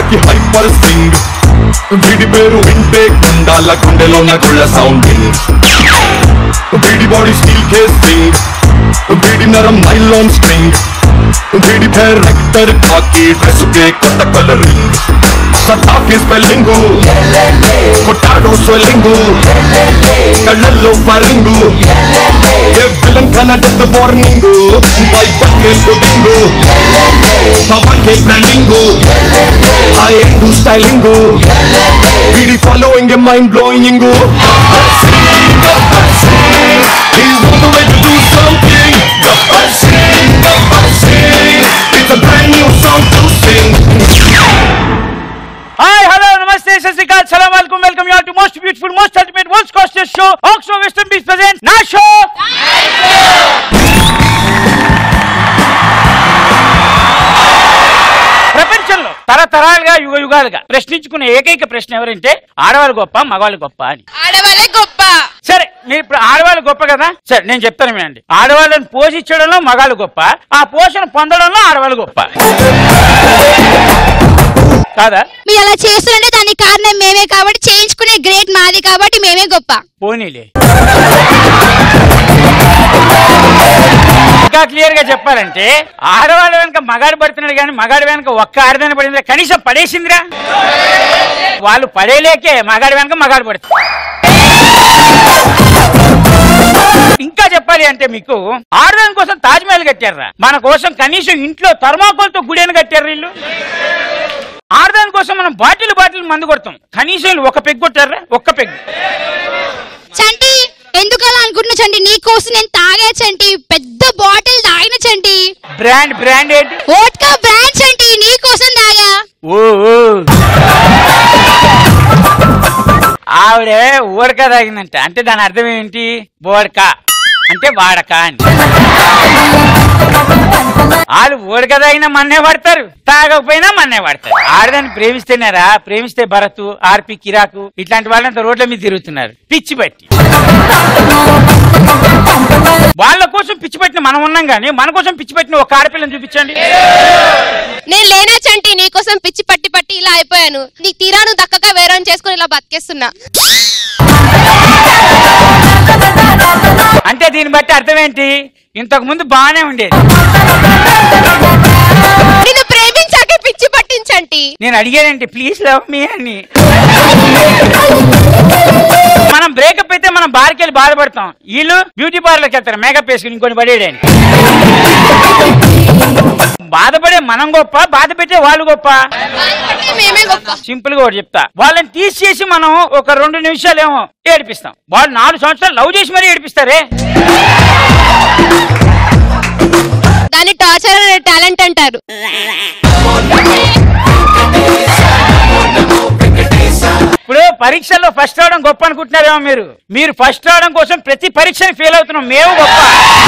की hyper string बीडी पेरू इंटेक गुंडाला गुंडेलो ना गुल्ला साउंडिंग बीडी बॉडी स्टील के स्ट्रिंग बीडी नरम नाइलॉन स्ट्रिंग बीडी फेयर रेक्टर खाकी ड्रेस के कोट कलरिंग सटा के स्पेलिंग कोटाडो स्वेलिंग कल्लो फारिंग ये विलन खाना डेथ वार्निंग बाइक के पुडिंग पापा के branding I do styling BD following a mind blowing he's on the way to do something. It's a brand new song to sing. Hi, hello, namaste, sasrikal, salam alaikum, welcome you all to most beautiful, most ultimate, world's costliest show, Oxford Western Beach presents Night Show. ప్రపంచంలో తరతరాలుగా యుగ యుగాలుగా ప్రశ్నించుకునే ఏకైక ప్రశ్న ఎవరంటే ఆడవాళ్ళు గొప్ప మగవాళ్ళు గొప్ప అని. ఆడవాళ్ళే గొప్ప. సరే మీరు ఇప్పుడు ఆడవాళ్ళు గొప్ప కదా, సరే నేను చెప్తాను వినండి. ఆడవాళ్ళని పోషించడంలో మగాళ్ళు గొప్ప, ఆ పోషణ పొందడంలో ఆడవాళ్ళు గొప్ప కాదా? మీరు అలా చేస్తుంటే దానికి కారణం మేమే కాబట్టి, చేయించుకునే గ్రేట్ మాది కాబట్టి మేమే గొప్ప. పోనీలే, ఇంకా క్లియర్ గా చెప్పాలంటే ఆడవాళ్ళ వెనక మగాడు పడుతున్నాడు కానీ మగాడి వెనక ఒక్క ఆడదాని పడిందిరా, కనీసం పడేసిందిరా. వాళ్ళు పడేలేకే మగాడి వెనక మగాడు పడుతుంది. ఇంకా చెప్పాలి అంటే మీకు ఆడదాని కోసం తాజ్మహల్ కట్టారా, మన కోసం కనీసం ఇంట్లో థర్మాకోల్తో గుడిని కట్టారు వీళ్ళు. ఆడదాని కోసం మనం బాటిల్ మందు కొడతాం, కనీసం ఒక పెగ్ కొట్టారా, ఒక్క పెగ్. చంటి ఎందుకు అలా అనుకుంటున్నా చంటి, నీ కోసం నేను తాగా చంటి, పెద్ద బాటిల్ తాగిన చంటి. బ్రాండ్ ఏంటి? వోడ్కా బ్రాండ్ చంటి, నీ కోసం తాగా. ఓ ఆవిడే ఓడక తాగిందంట, అంటే దాని అర్థం ఏంటి? బోడక అంటే వాడక అని. వాళ్ళు ఓడక తాగినా మన్నే పడతారు, తాగకపోయినా మన్నే పడతారు. ఆడదాన్ని ప్రేమిస్తేనారా, ప్రేమిస్తే భరత్, ఆర్పి, కిరాకు ఇట్లాంటి వాళ్ళంతా రోడ్ల మీద తిరుగుతున్నారు పిచ్చి పట్టి. వాళ్ళ కోసం పిచ్చి పట్టిన మనం ఉన్నాం కానీ మన కోసం పిచ్చి పట్టిన ఒక ఆడపిల్లని చూపించండి. నేను లేనా చంటి, నీ కోసం పిచ్చి పట్టి పట్టి ఇలా అయిపోయాను. నీ తీరాను దక్కక వేరే చేసుకుని ఇలా బతికేస్తున్నా. అంటే దీన్ని బట్టి అర్థం ఏంటి? ఇంతకు ముందు బాగానే ఉండేది, నిన్ను ప్రేమించాకే పిచ్చి పట్టించండి. నేను అడిగానంటే ప్లీజ్ లవ్ మీ అని. మనం బ్రేకప్ అయితే మనం బార్కి వెళ్ళి బాధపడతాం, వీళ్ళు బ్యూటీ పార్లర్కి వెళ్తారు మేకప్ వేసుకుని ఇంకొని పడేయడానికి. బాధపడే మనం గొప్ప, బాధ పెట్టే వాళ్ళు గొప్ప. సింపుల్ గా ఒకటి చెప్తా, వాళ్ళని తీసేసి మనం ఒక 2 నిమిషాలు ఏమో ఏడిపిస్తాం, వాళ్ళు 4 సంవత్సరాలు లవ్ చేసి మరీ ఏడిపిస్తారే. దాన్ని టార్చర్ అనే టాలెంట్ అంటారు. ఇప్పుడు పరీక్షల్లో ఫస్ట్ అవడం గొప్ప అనుకుంటున్నారేమో మీరు ఫస్ట్ అవడం కోసం ప్రతి పరీక్షని ఫెయిల్ అవుతున్నాం, మేము గొప్ప.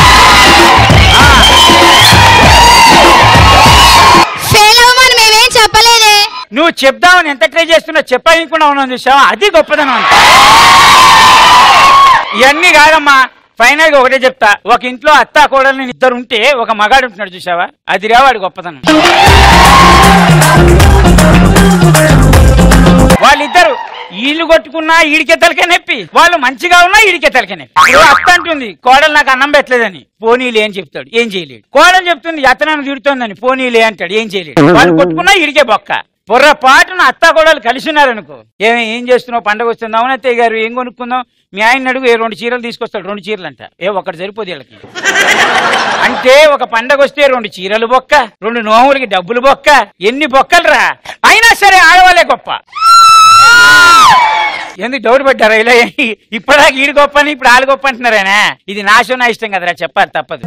ఫెయిల్ అవ్వమని మేమేం చెప్పలేదే. నువ్వు చెప్దామని ఎంత ట్రై చేస్తున్నా చెప్పకుండా ఉన్నావు చూసావా, అది గొప్పదనం అంట. ఇవన్నీ కాదమ్మా, ఫైనల్ గా ఒకటే చెప్తా, ఒక ఇంట్లో అత్త కోడల్ని 2 ఉంటే ఒక మగాడు ఉంటున్నాడు చూసావా, అది రావాడు గొప్పతనం. వాళ్ళిద్దరు వీళ్ళు కొట్టుకున్నా ఈడికే తలకే నొప్పి, వాళ్ళు మంచిగా ఉన్నా ఈడికే తలకే నొప్పి. అత్త అంటుంది కోడలు నాకు అన్నం పెట్టలేదని, పోనీలే అని చెప్తాడు, ఏం చేయలేడు. కోడలు చెప్తుంది అత్తనన్ను తిడుతోందని, పోనీలే అంటాడు, ఏం చేయలేడు. వాళ్ళు కొట్టుకున్నా ఈడికే బొక్క. పొర్రపాటున అత్త కోడలు కలిసి ఉన్నారనుకో, ఏం చేస్తున్నావు, పండగ వస్తుంది, అవునత్తయ్య గారు ఏం కొనుక్కుందాం, మీ ఆయన అడుగు 2 చీరలు తీసుకొస్తాడు, 2 చీరలు అంట, ఒకటి సరిపోదు వీళ్ళకి. అంటే ఒక పండగ వస్తే 2 చీరలు బొక్క, 2 నోములకి డబ్బులు బొక్క, ఎన్ని బొక్కలు రా. అయినా సరే ఆడవాళ్ళే గొప్ప. ఎందుకు డౌట్ పడ్డారా ఇలా? ఇప్పటిదాకా ఈడు గొప్ప అని ఇప్పుడు ఆళ్ళు గొప్ప అంటున్నారేనా? ఇది నాశం నా ఇష్టం కదరా, చెప్పాలి తప్పదు.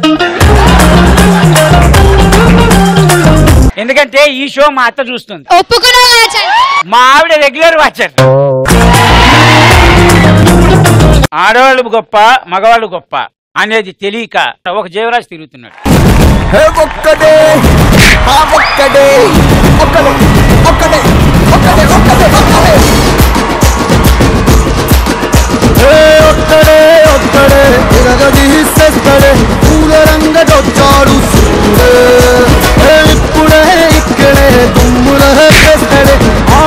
ఎందుకంటే ఈ షో మా అత్త చూస్తుంది, మా ఆవిడ రెగ్యులర్ వాచర్. ఆడవాళ్ళు గొప్ప మగవాళ్ళు గొప్ప అనేది తెలియక ఒక జీవరాజు తిరుగుతున్నాడు.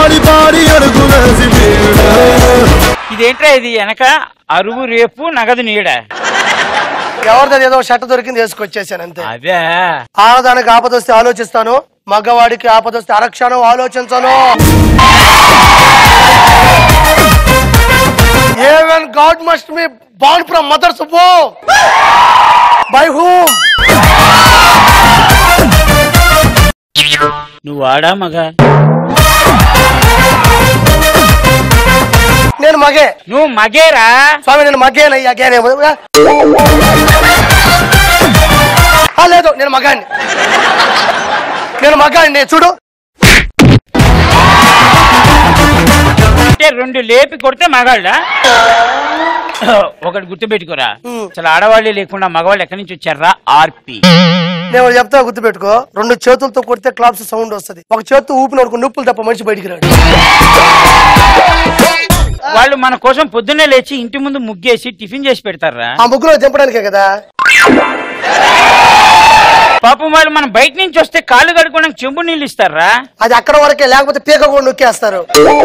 పాడి పాడి అడుగు వేసి ఇదేంట్రా ఇది వెనక అరువు రేపు నగదు నీడ ఎవరిదని ఏదో షర్ట్ దొరికింది వేసుకొచ్చేసాను అంతే. అదే ఆడదానికి ఆపదొస్తే ఆలోచిస్తాను, మగవాడికి ఆపదొస్తే అరక్షణం ఆలోచించను. Even God must be born from mother's womb. By whom? నువ్వు ఆడా మగ? నేను మగే. నువ్వు మగేరా స్వామి? నేను మగేనయ్యా. లేదు, నేను మగాన్ని. నేను మగాన్ని. చూడు, అంటే రెండు లేపి కొడితే మగాళ్ళ. ఒకటి గుర్తు పెట్టుకోరా, అసలు ఆడవాళ్ళే లేకుండా మగవాళ్ళు ఎక్కడి నుంచి వచ్చారా? ఆర్పి. నేను చెప్తా, గుర్తు పెట్టుకో. రెండు చేతులతో కొడితే క్లాప్స్ సౌండ్ వస్తుంది. ఒక చేతితో ఊపిన నొప్పులు తప్ప మనిషి బయటికి రాడు. వాళ్ళు మన కోసం పొద్దున్నే లేచి ఇంటి ముందు ముగ్గేసి టిఫిన్ చేసి పెడతారా? ఆ ముగ్గులో దింపడానికే కదా. పాపం వాళ్ళు మనం బయట నుంచి వస్తే కాళ్ళు కడుక్కోవడానికి చెంబు నీళ్ళు ఇస్తారా? అది అక్కడ వరకే, లేకపోతే పీక కూడా నొక్కేస్తారు.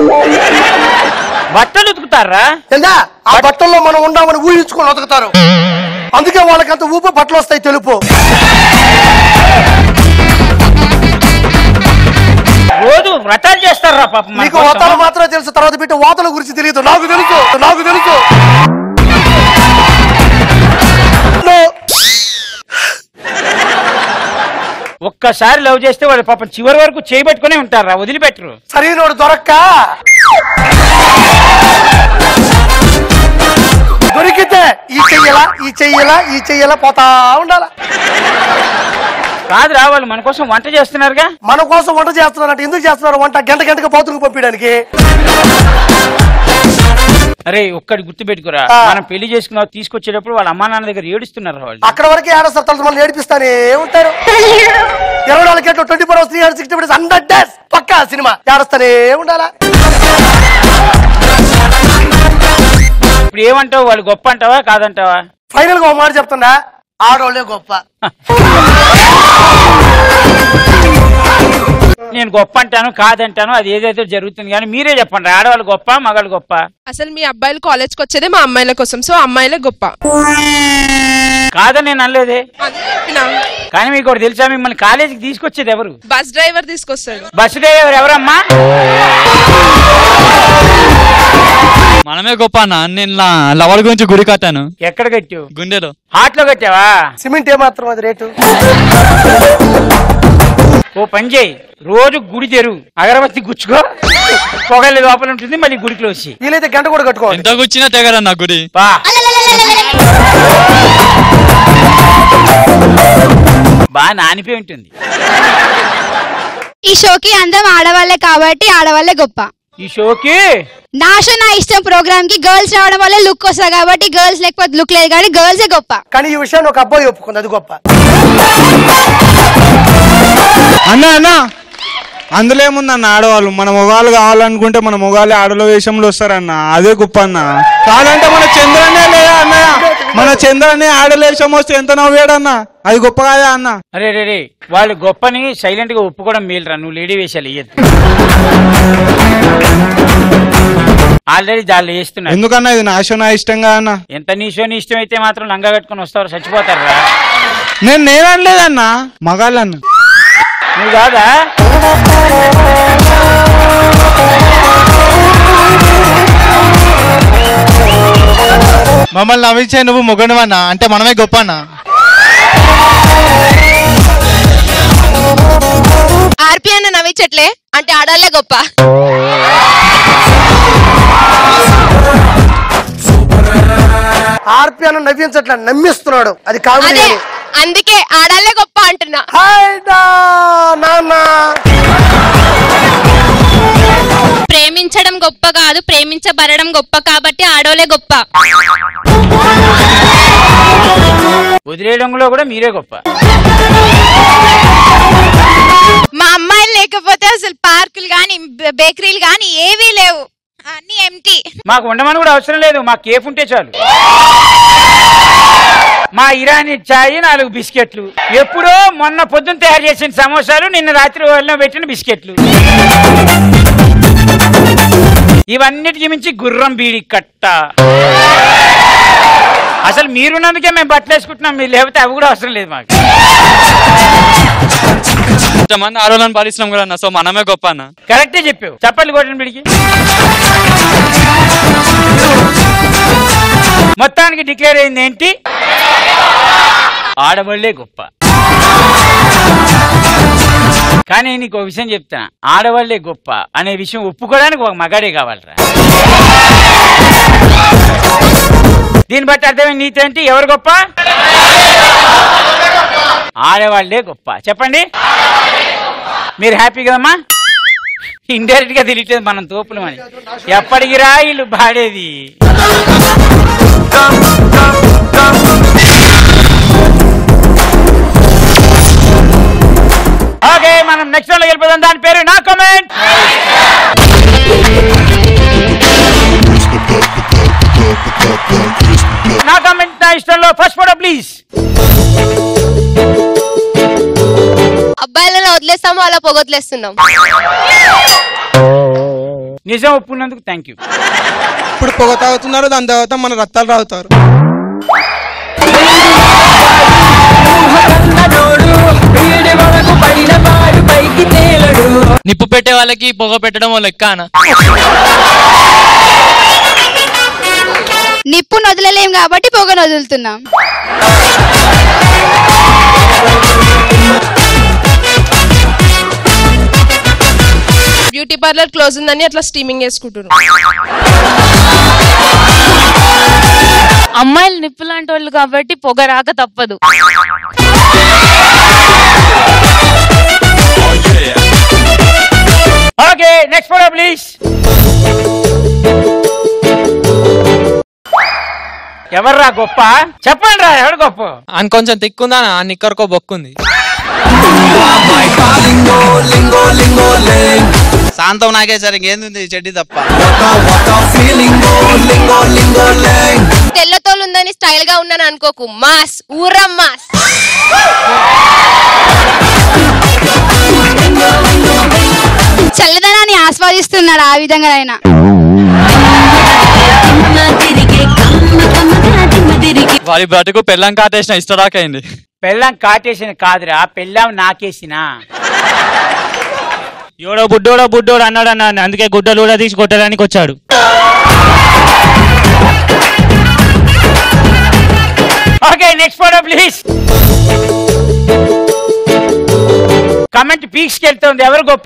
బట్టలు ఉతుకుతారా? ఆ బట్టల్లో మనం ఉండామని ఊహించుకొని ఉతుకుతారు. అందుకే వాళ్ళకంత ఊపు బట్టలు వస్తాయి తెలుపు. రోజు వ్రతాలు చేస్తారా పాపం? నీకు వ్రతాలు మాత్రమే తెలుసు, తర్వాత బిడ్డ వాతల గురించి తెలియదు. నాకు తెలుసు, నాకు తెలుసు. ఒక్కసారి లవ్ చేస్తే వాళ్ళు పాపం చివరి వరకు చేయబెట్టుకునే ఉంటారా, వదిలిపెట్టరు. సరైనోడు దొరక్క దొరికితే ఈ చెయ్యలా పోతా ఉండాల. కాదురా, వాళ్ళు మన కోసం వంట చేస్తున్నారుగా. మన కోసం వంట చేస్తున్నారంటే ఎందుకు చేస్తున్నారు వంట? గంటకు బాత్రూమ్ పంపించడానికి. అరే ఒక్కడి గుర్తు పెట్టుకురా, మనం పెళ్లి చేసుకున్నా తీసుకొచ్చేటప్పుడు వాళ్ళ అమ్మా నాన్న దగ్గర ఏడుస్తున్నారు. వాళ్ళు అక్కడ వరకే ఏడస్తారు, తర్వాత మనం ఏడిపిస్తానే ఉంటారు. 24 గంటలు 24 hours 360 days 100 days పక్కా సినిమా ఏడుస్తానే ఉండాలా. ఇప్పుడు ఏమంటావు? వాళ్ళు గొప్ప అంటావా కాదంటావా? ఫైనల్ గా ఒక మాట చెప్తున్నా, ఆడోళ్ళే గొప్ప. నేను గొప్ప అంటాను కాదంటాను, అది ఏదైతే జరుగుతుంది. కానీ మీరే చెప్పండి, ఆడవాళ్ళు గొప్ప మగాళ్ళు గొప్ప? అసలు మీ అబ్బాయిలు కాలేజ్కి వచ్చేదే మా అమ్మాయిల కోసం, సో అమ్మాయిలే గొప్ప. కాదని నేను అనలేదే, కానీ మీకు ఒకటి తెలుసా, మిమ్మల్ని కాలేజీకి తీసుకొచ్చేది ఎవరు? బస్ డ్రైవర్ తీసుకొస్తాడు. బస్ డ్రైవర్ ఎవరమ్మా? మనమే గొప్ప అన్న. నేను లవర్ గురించి గుడి కట్టాను. ఎక్కడ కట్టావు? గుండెలో. హార్ట్ లో కట్టావా? సిమెంట్ ఏమాత్రం అది రేటు. ఓ పని చేయి, రోజు గుడి తెరువు, అగరబత్తి గుచ్చుకో, పొగలి లోపల ఉంటుంది, మళ్ళీ గుడికి వచ్చి వీలైతే గంట కూడా కట్టుకోవాలి. ఎంత గుచ్చినా తెగరన్న గుడి. బాగా నానిపోయి ఉంటుంది. ఈ షోకి అందరం ఆడవాళ్లే కాబట్టి ఆడవాళ్లే గొప్ప. ఈ షోకి నా షో నా ఇష్టం ప్రోగ్రామ్ కి గర్ల్స్ రావడం వల్ల లుక్ వస్తుంది కాబట్టి గర్ల్స్ లేకపోతే లుక్ లేదు కానీ గర్ల్సే గొప్ప. కానీ ఈ విషయాన్ని ఒక అబ్బాయి ఒప్పుకుంది, అది గొప్ప. అన్నా అందులో ఏముందన్న, ఆడవాళ్ళు మన మొగాలు కావాలనుకుంటే మన మొగాలే ఆడలో వేషంలో వస్తారన్న, అదే గొప్ప అన్న. కాదంటే మన చంద్రనే లేదా అన్నయ్య, మన చంద్రనే ఆడలేషం వస్తే ఎంత నవ్వాడన్న, అది గొప్ప కాదా అన్న? అరే రే, వాళ్ళు గొప్పని సైలెంట్ గా ఒప్పుకోవడం మేలురా. నువ్వు లేడీ వేషాలు వేయద్దు, ఆల్రెడీ దాళ్ళు వేస్తున్నా. ఎందుకన్నా ఇది నాశో నా ఇష్టంగా అన్న. ఎంత నీషో నీ ఇష్టం అయితే మాత్రం లంగా కట్టుకుని వస్తారు, చచ్చిపోతారా? నేనలేదన్నా, మగాళ్ళన్న. నువ్వు కాదా? మమ్మల్ని నవ్వించే నువ్వు మొగనివన్నా అంటే మనమే గొప్ప అన్న. ఆర్పి అన్న నవ్వించట్లే అంటే ఆడాలే గొప్ప. ఆర్పి అన్న నవ్వించట్లా, నమ్మిస్తున్నాడు, అది కామెడీ. అందుకే ఆడాలే గొప్ప అంటున్నా. ప్రేమించడం గొప్ప కాదు, ప్రేమించబడడం గొప్ప, కాబట్టి ఆడోలే గొప్ప. వదిలేయడంలో కూడా మీరే గొప్ప. మా అమ్మాయిలు లేకపోతే అసలు పార్కులు గాని బేకరీలు గాని ఏవీ లేవు, అన్ని ఎంటీ. మాకు ఉండమని కూడా అవసరం లేదు, మాకు కేఫ్ ఉంటే చాలు. మా ఇరానీ చాయ్ 4 బిస్కెట్లు, ఎప్పుడో మొన్న పొద్దున్న తయారు చేసిన సమోసాలు, నిన్న రాత్రి వాళ్ళలో పెట్టిన బిస్కెట్లు. ఇవన్నిటికి మించి గుర్రం బీడి కట్ట. అసలు మీరున్నందుకే మేము బట్టలు వేసుకుంటున్నాం, మీరు లేకపోతే అవి కూడా అవసరం లేదు మాకు. ఇంతమంది ఆడవాళ్ళని భరిస్తున్నాం కూడా అన్న, సో మనమే గొప్ప అన్న. కరెక్టే చెప్పావు. చెప్పండి గోటన్ బీడికి. మొత్తానికి డిక్లేర్ అయింది ఏంటి? ఆడవాళ్లే గొప్ప. కానీ నీకు ఒక విషయం చెప్తాను, ఆడవాళ్లే గొప్ప అనే విషయం ఒప్పుకోవడానికి ఒక మగాడే కావాలరా. దీన్ని బట్టి అర్థమైంది నీతి ఏంటి? ఎవరు గొప్ప? ఆడవాళ్లే గొప్ప. చెప్పండి. మీరు హ్యాపీ కదమ్మా? ఇండైరెక్ట్ గా తెలియట్లేదు మనం తోపులం అని. ఎప్పటికి రా వీళ్ళు బాడేది. ఓకే, మనం నెక్స్ట్ లో వెళ్ళిపోదాం. దాని పేరు నా కామెంట్. నా కామెంట్ నా ఇష్టంలో ఫస్ట్ ఫోటో ప్లీజ్. అబ్బాయిలను వదిలేస్తాము, అలా పొగొదిలేస్తున్నాం. నిజం ఒప్పుకున్నందుకు థ్యాంక్ యూ. ఇప్పుడు పొగ తాగుతున్నారు, దాని తర్వాత మన రక్తాలు తాగుతారు. నిప్పు పెట్టే వాళ్ళకి పొగ పెట్టడం లెక్కన. నిప్పును వదలలేం కాబట్టి పొగను వదులుతున్నాం. బ్యూటీ పార్లర్ క్లోజ్ ఉందని అట్లా స్టీమింగ్ వేసుకుంటున్నారు. అమ్మాయిలు నిప్పు లాంటి వాళ్ళు కాబట్టి పొగ రాక తప్పదు. Okay, next photo please. ఎవర్రా గొప్ప? చెప్పండి రా, ఎవరు గొప్ప? అని కొంచెం తిక్కుందా, నిక్కరకో బొక్కుంది. శాంతం నాగేశ్వరి ఇంకేంది చెడ్డి తప్ప. తెల్లతోలు ఉందని స్టైల్ గా ఉన్నాను అనుకోకు, మాస్ ఊరం మాస్. చల్లదనాన్ని ఆస్వాదిస్తున్నాడు ఆ విధంగా ఆయన. వారి బ్రతుకు పెళ్ళం కాటేసిన ఇష్టరాకైంది. పెళ్ళం కాటేసిన కాదురా, పెళ్ళం నాకేసిన. ఎవడో బుడ్డోడు అన్నాడు అన్న, అందుకే గుడ్డలు కూడా తీసి కొట్టడానికి వచ్చాడు. Okay, next photo please. Comment peaks కి వెళ్తుంది. ఎవరు గొప్ప?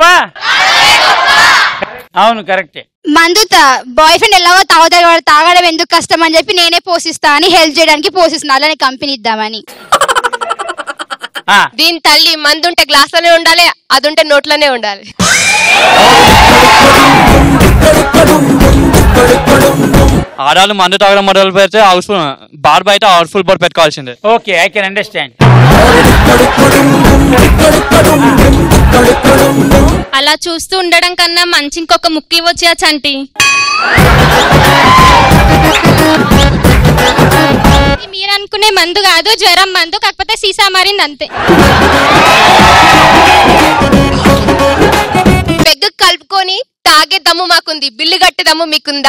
అవును, కరెక్టే. మందు బాయ్ ఫ్రెండ్ ఎలాగో తాగుతాడు, వాడు తాగడం ఎందుకు కష్టం అని చెప్పి నేనే పోషిస్తా అని హెల్ప్ చేయడానికి పోషిస్తున్నా, అలానే కంపెనీ ఇద్దామని. దీని తల్లి మందుంటే గ్లాస్ లోనే ఉండాలి, అదుంటే నోట్లోనే ఉండాలి. ఆడాలు మందు తాగడం మొదలు పెడితే హౌస్ఫుల్ బార్ బయట హౌస్ఫుల్ బోర్డు పెట్టుకోవాల్సిందే. Okay, I can understand. అలా చూస్తూ ఉండడం కన్నా మంచి ఇంకొక ముక్కు ఇవ్వచ్చు చంటి. మీరు అనుకునే మందు కాదు, జ్వరం మందు, కాకపోతే సీసా మారింది అంతే. పెగ్గు కలుపుకొని తాగే దమ్ము మాకుంది, బిల్లు కట్టే దమ్ము మీకుందా?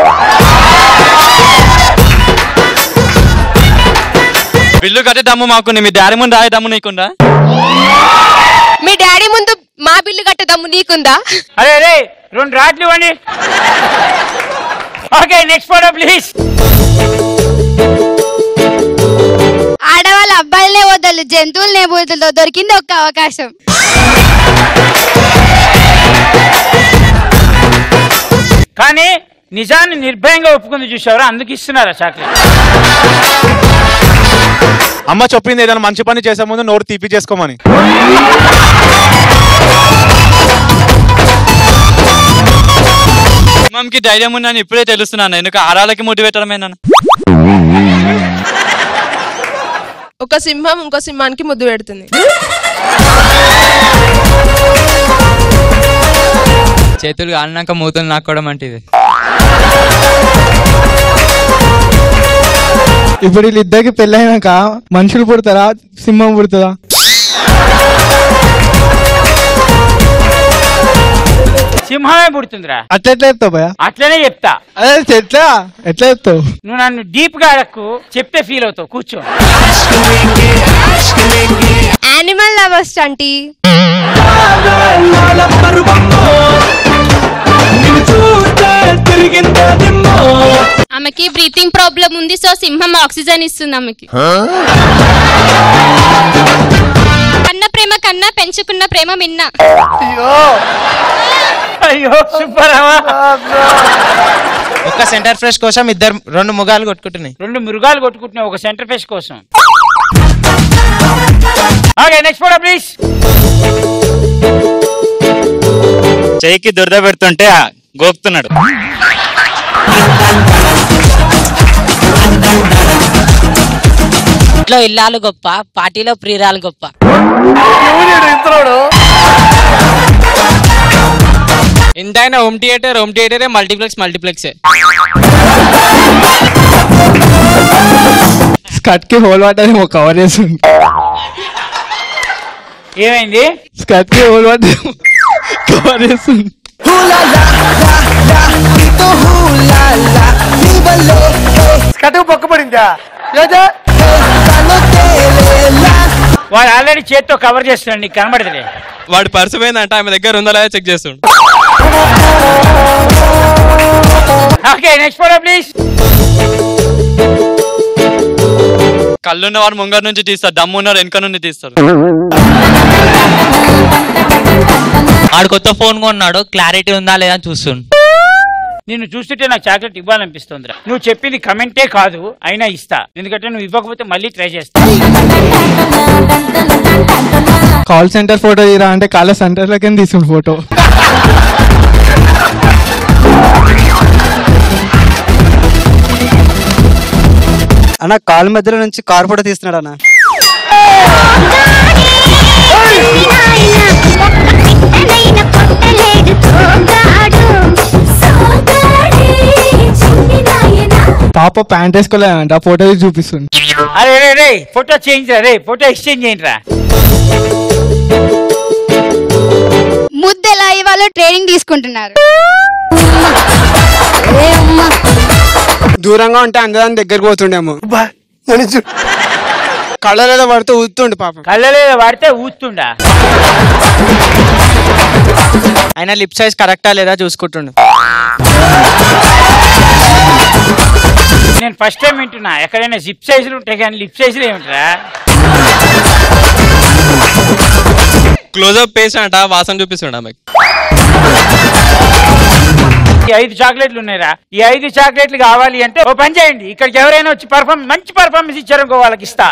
బిల్లు కట్టే దమ్ము మాకుంది, మీ డాడీ ముందు రాయే దమ్ము నీకుందా? మీ డాడీ ముందు మా బిల్లు కట్టే దమ్ము నీకుందా? అరే రే, 2 రాట్లు ఇవ్వండి. Okay, next photo please. ఆడవాళ్ళ అబ్బాయిలే వదలు, జంతువులనే బూతులతో దొరికింది ఒక్క అవకాశం. కానీ నిజాన్ని నిర్భయంగా ఒప్పుకుంది చూసావరా, అందుకు ఇస్తున్నారా చాక్లెట్. అమ్మ చెప్పింది ఏదైనా మంచి పని చేసే ముందు నోరు తీపి చేసుకోమని. సింహంకి ధైర్యం ఉందని ఇప్పుడే తెలుస్తున్నాను, ఎందుకు ఆరాలకి ముడి పెట్టడమేనా? ఒక సింహం ఇంకో సింహానికి ముద్దు పెడుతుంది. చేతులు కాలినాక మూతలు నాకోవడం అంటే ఇది. ఇప్పుడు వీళ్ళిద్దరికి పెళ్ళైనాక మనుషులు పుడతారా, సింహం పుడుతుందా? సింహమే పుడుతుందిరా. అట్లా ఎట్లా చెప్తావు భయ? అట్లనే చెప్తా. అదే ఎట్లా ఎట్లా చెప్తావు? నువ్వు నన్ను డీప్ గా అడక్కు, చెప్తే ఫీల్ అవుతావు. కూర్చో. Animal lovers aunty. ఆమెకి బ్రీతింగ్ ప్రాబ్లం ఉంది, సో సింహం ఆక్సిజన్ ఇస్తుంది ఆమెకి. కన్న ప్రేమ కన్నా పెంచుకున్న ప్రేమ మిన్న. అయ్యో సుబ్బరామా, ఒక సెంటర్ ఫ్రెష్ కోసం రెండు మృగాలు కొట్టుకుంటున్నాయి. 2 మృగాలు కొట్టుకుంటున్నాయి ఒక సెంటర్ ఫ్రెష్ కోసం. Okay, next photo please. చెయ్యికి దురద పెడుతుంటే గోపుతున్నాడు. ఇంట్లో ఇల్లాలు గొప్ప, పార్టీలో ప్రియురాలు గొప్ప. ఎంతైనా హోమ్ థియేటరే మల్టీప్లెక్స్. స్కర్ట్ కి హోల్ పడ్డదేమో, కవర్ చేస్తుంది. ఏమైంది? స్కర్ట్ కి హోల్ పడ్డదేమో, కవర్ చేస్తుంది. స్కర్ట్ పొక్క పడిందా? వాడు ఆల్రెడీ చేత్తో కవర్ చేస్తున్నాడు, నీకు కనబడదులే. వాడు పర్సు పోయిందంటే ఆమె దగ్గర ఉందా లేదా చెక్ చేస్తుండు. Okay, next photo please. కళ్ళున్న వాడు ముంగర నుంచి తీస్తారు, దమ్ము ఉన్నారు వెనక నుండి తీస్తారు. ఆడు కొత్త ఫోన్ కొన్నాడు, క్లారిటీ ఉందా లేదా అని చూస్తుండు. నిన్ను చూస్తుంటే నాకు చాక్లెట్ ఇవ్వాలనిపిస్తుందిరా. నువ్వు చెప్పింది కమెంటే కాదు, అయినా ఇస్తా. ఎందుకంటే నువ్వు ఇవ్వకపోతే మళ్ళీ ట్రై చేస్తా. కాల్ సెంటర్ ఫోటో తీరా అంటే కాల్ సెంటర్ లోకి తీసుకుని ఫోటో. అన్న కాల్ మధ్యలో నుంచి కార్ ఫోటో తీస్తున్నాడు అన్న. పాప ప్యాంట్ వేసుకోలేదంట, ఆ ఫోటో చూపిస్తుంది. అరే రే రే, ఫోటో చేంజ్ రా, రే ఫోటో ఎక్స్చేంజ్ చేయండి రా. ముద్దెలా వాళ్ళు ట్రైనింగ్ తీసుకుంటున్నారు. దూరంగా ఉంటే అందరం దగ్గరకు పోతుండేమో. కళ్ళలో పడితే ఊతుండు పాపం. కళ్ళలో పడితే ఊతుండా? ఆయన లిప్ సైజ్ కరెక్టా లేదా చూసుకుంటుండు. నేను ఫస్ట్ టైం వింటున్నా, ఎక్కడైనా జిప్ సైజులు ఉంటాయి కానీ లిప్ సైజులు ఏమిట్రా? క్లోజ్అప్ పేషెంట్ వాసన చూపిస్తుండ ఆమెకి. ఈ 5 చాక్లెట్లు ఉన్నాయిరా, ఈ 5 చాక్లెట్లు కావాలి అంటే ఓ పని చేయండి, ఇక్కడికి ఎవరైనా వచ్చి మంచి పర్ఫార్మెన్స్ ఇచ్చారనుకో వాళ్ళకి ఇస్తా.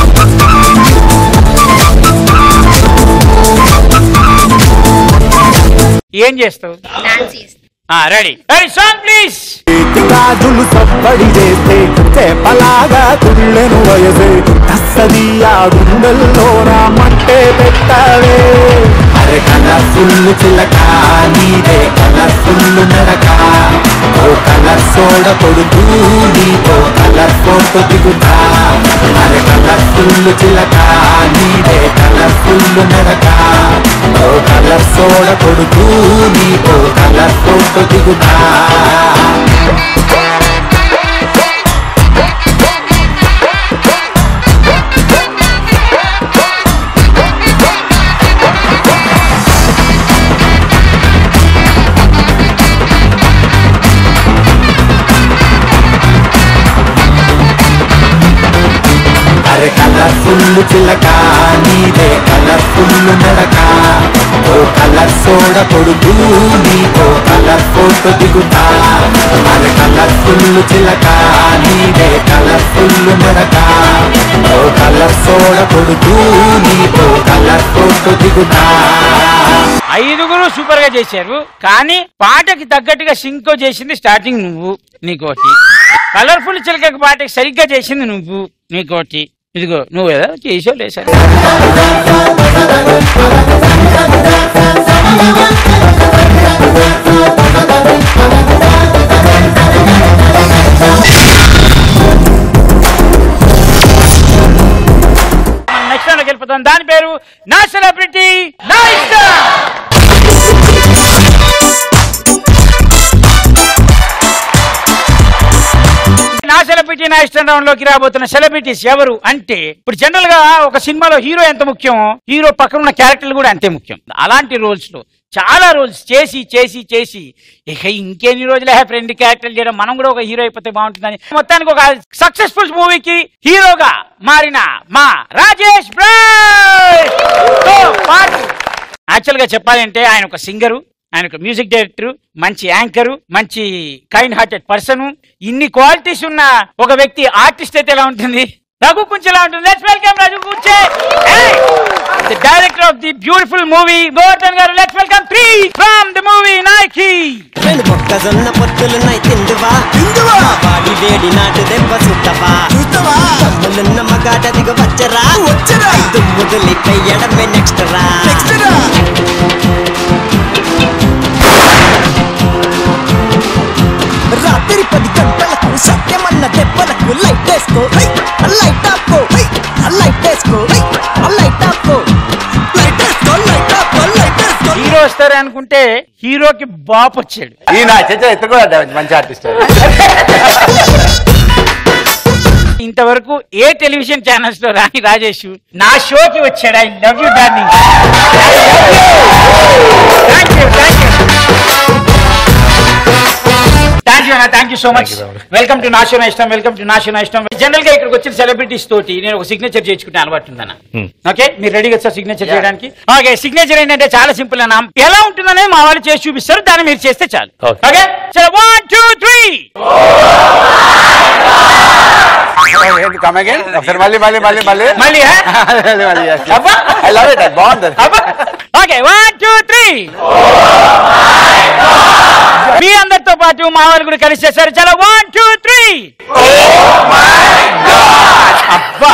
ఏం చేస్తావు? Ready ready, song please. గాజులు సప్పడి చేస్తే చేపలాగా తుళ్ళెను వయసే కస్తదియా గుండెల్లో నా మంటే పెట్టవే. అరే కలర్ఫుల్ చిలక నీదే కలర్ఫుల్ నడక, ఓ కలర్ సోడ కొడుతూ నీతో కలర్ ఫోటో దిగుతా. అరే కలర్ఫుల్ చిలక నీదే కలర్ఫుల్ నడక, ఓ కలర్ సోడ కొడుతూ నీతో కలర్ ఫోటో దిగుతా. అరే కలర్ఫుల్ చిలక నీదే కలర్ఫుల్ నడక, ఓ కలర్ సోడ కొడుతూ నీతో కలర్ ఫోటో దిగుతా. అరే కలర్ఫుల్ చిలక నీదే కలర్ఫుల్ నడక, ఓ కలర్ సోడ కొడుతూ నీతో కలర్ ఫోటో దిగుతా. 5 సూపర్ గా చేశారు, కానీ పాటకి తగ్గట్టుగా సింక్ చేసింది స్టార్టింగ్ నువ్వు, నీకోటి. కలర్ఫుల్ చిలక పాటకి సరిగ్గా చేసింది నువ్వు, నీకోటి. ఇదిగో నువ్వు ఏదో చేసావు లేసారు. నెక్స్ట్ దానికి వెళ్ళిపోతాం, దాని పేరు నా సెలబ్రిటీ నా ఇష్టం. ఈనాటికి నా ఇష్టం రౌండ్ లోకి రాబోతున్న సెలబ్రిటీస్ ఎవరు అంటే, ఇప్పుడు జనరల్ గా ఒక సినిమాలో హీరో ఎంత ముఖ్యం, హీరో పక్కన ఉన్న క్యారెక్టర్లు కూడా అంతే ముఖ్యం. అలాంటి రోల్స్ లో చాలా రోల్స్ చేసి చేసి చేసి ఇక ఇంకెన్ని రోజులే ఫ్రెండ్ క్యారెక్టర్లు చేయడం, మనం కూడా ఒక హీరో అయిపోతే బాగుంటుందని మొత్తానికి ఒక సక్సెస్ఫుల్ మూవీకి హీరోగా మారిన మా రాజేష్ యాక్చువల్ గా చెప్పాలంటే ఆయన ఒక సింగరు, ఆయన ఒక మ్యూజిక్ డైరెక్టర్, మంచి యాంకరు, మంచి కైండ్ హార్టెడ్ పర్సన్, ఇన్ని క్వాలిటీస్ ఉన్న ఒక వ్యక్తి ఆర్టిస్ట్ అయితే ఎలా ఉంటుంది, రఘు కుంచె ఎలా ఉంటుంది. Let's welcome Raghu Kunche, the director of the beautiful movie Govardhan గారు. Let's welcome 3 from the movie Nayaki. మొక్కజొన్న పొత్తులున్నాయి తిందువా బాడి వేడి నాటు దెబ్బ సుట్టవా తమ్ములున్న మగాడ దిగ వచ్చరా దుమ్ముదులిపై ఎడమే నెక్స్ట్ రా. రాత్రి 10 గంటలకు సత్యమన్న దెబ్బలకు లైట్ వేసుకో లైట్ ఆపుకో లైట్ వేసుకో లైట్ ఆపుకో లైట్ వేసుకో లైట్ ఆపుకో లైట్ వేసుకో. హీరో వస్తారు అనుకుంటే హీరోకి బాప్ వచ్చాడు. మంచి ఆర్టిస్ట్. ఇంతవరకు ఏ టెలివిజన్ ఛానల్స్ లో రాని రాజేష్ నా షోకి వచ్చాడు. I love you darling. Thank you so much. Welcome to నాషో నా ఇష్టం. వెల్కమ్ టు నాషో నా ఇష్టం. జనరల్ గా ఇక్కడికి వచ్చిన సెలబ్రిటీస్ తోటి నేను ఒక సిగ్నేచర్ చేయించుకుంటే అలవాటు ఉందన్న. ఓకే, మీరు రెడీగా సార్ సిగ్నేచర్ చేయడానికి? ఓకే, సిగ్నేచర్ ఏంటంటే చాలా సింపుల్ అన్న, ఎలా ఉంటుందనేది మా వాళ్ళు చేసి చూపిస్తారు, దాన్ని మీరు చేస్తే చాలు. ఓకే, 1 2 3. ఓకే, 1 2 3. మీ అందరితో పాటు మా వాళ్ళు కూడా కలిసి చేశారు. చాలా 1 2 3. అబ్బా,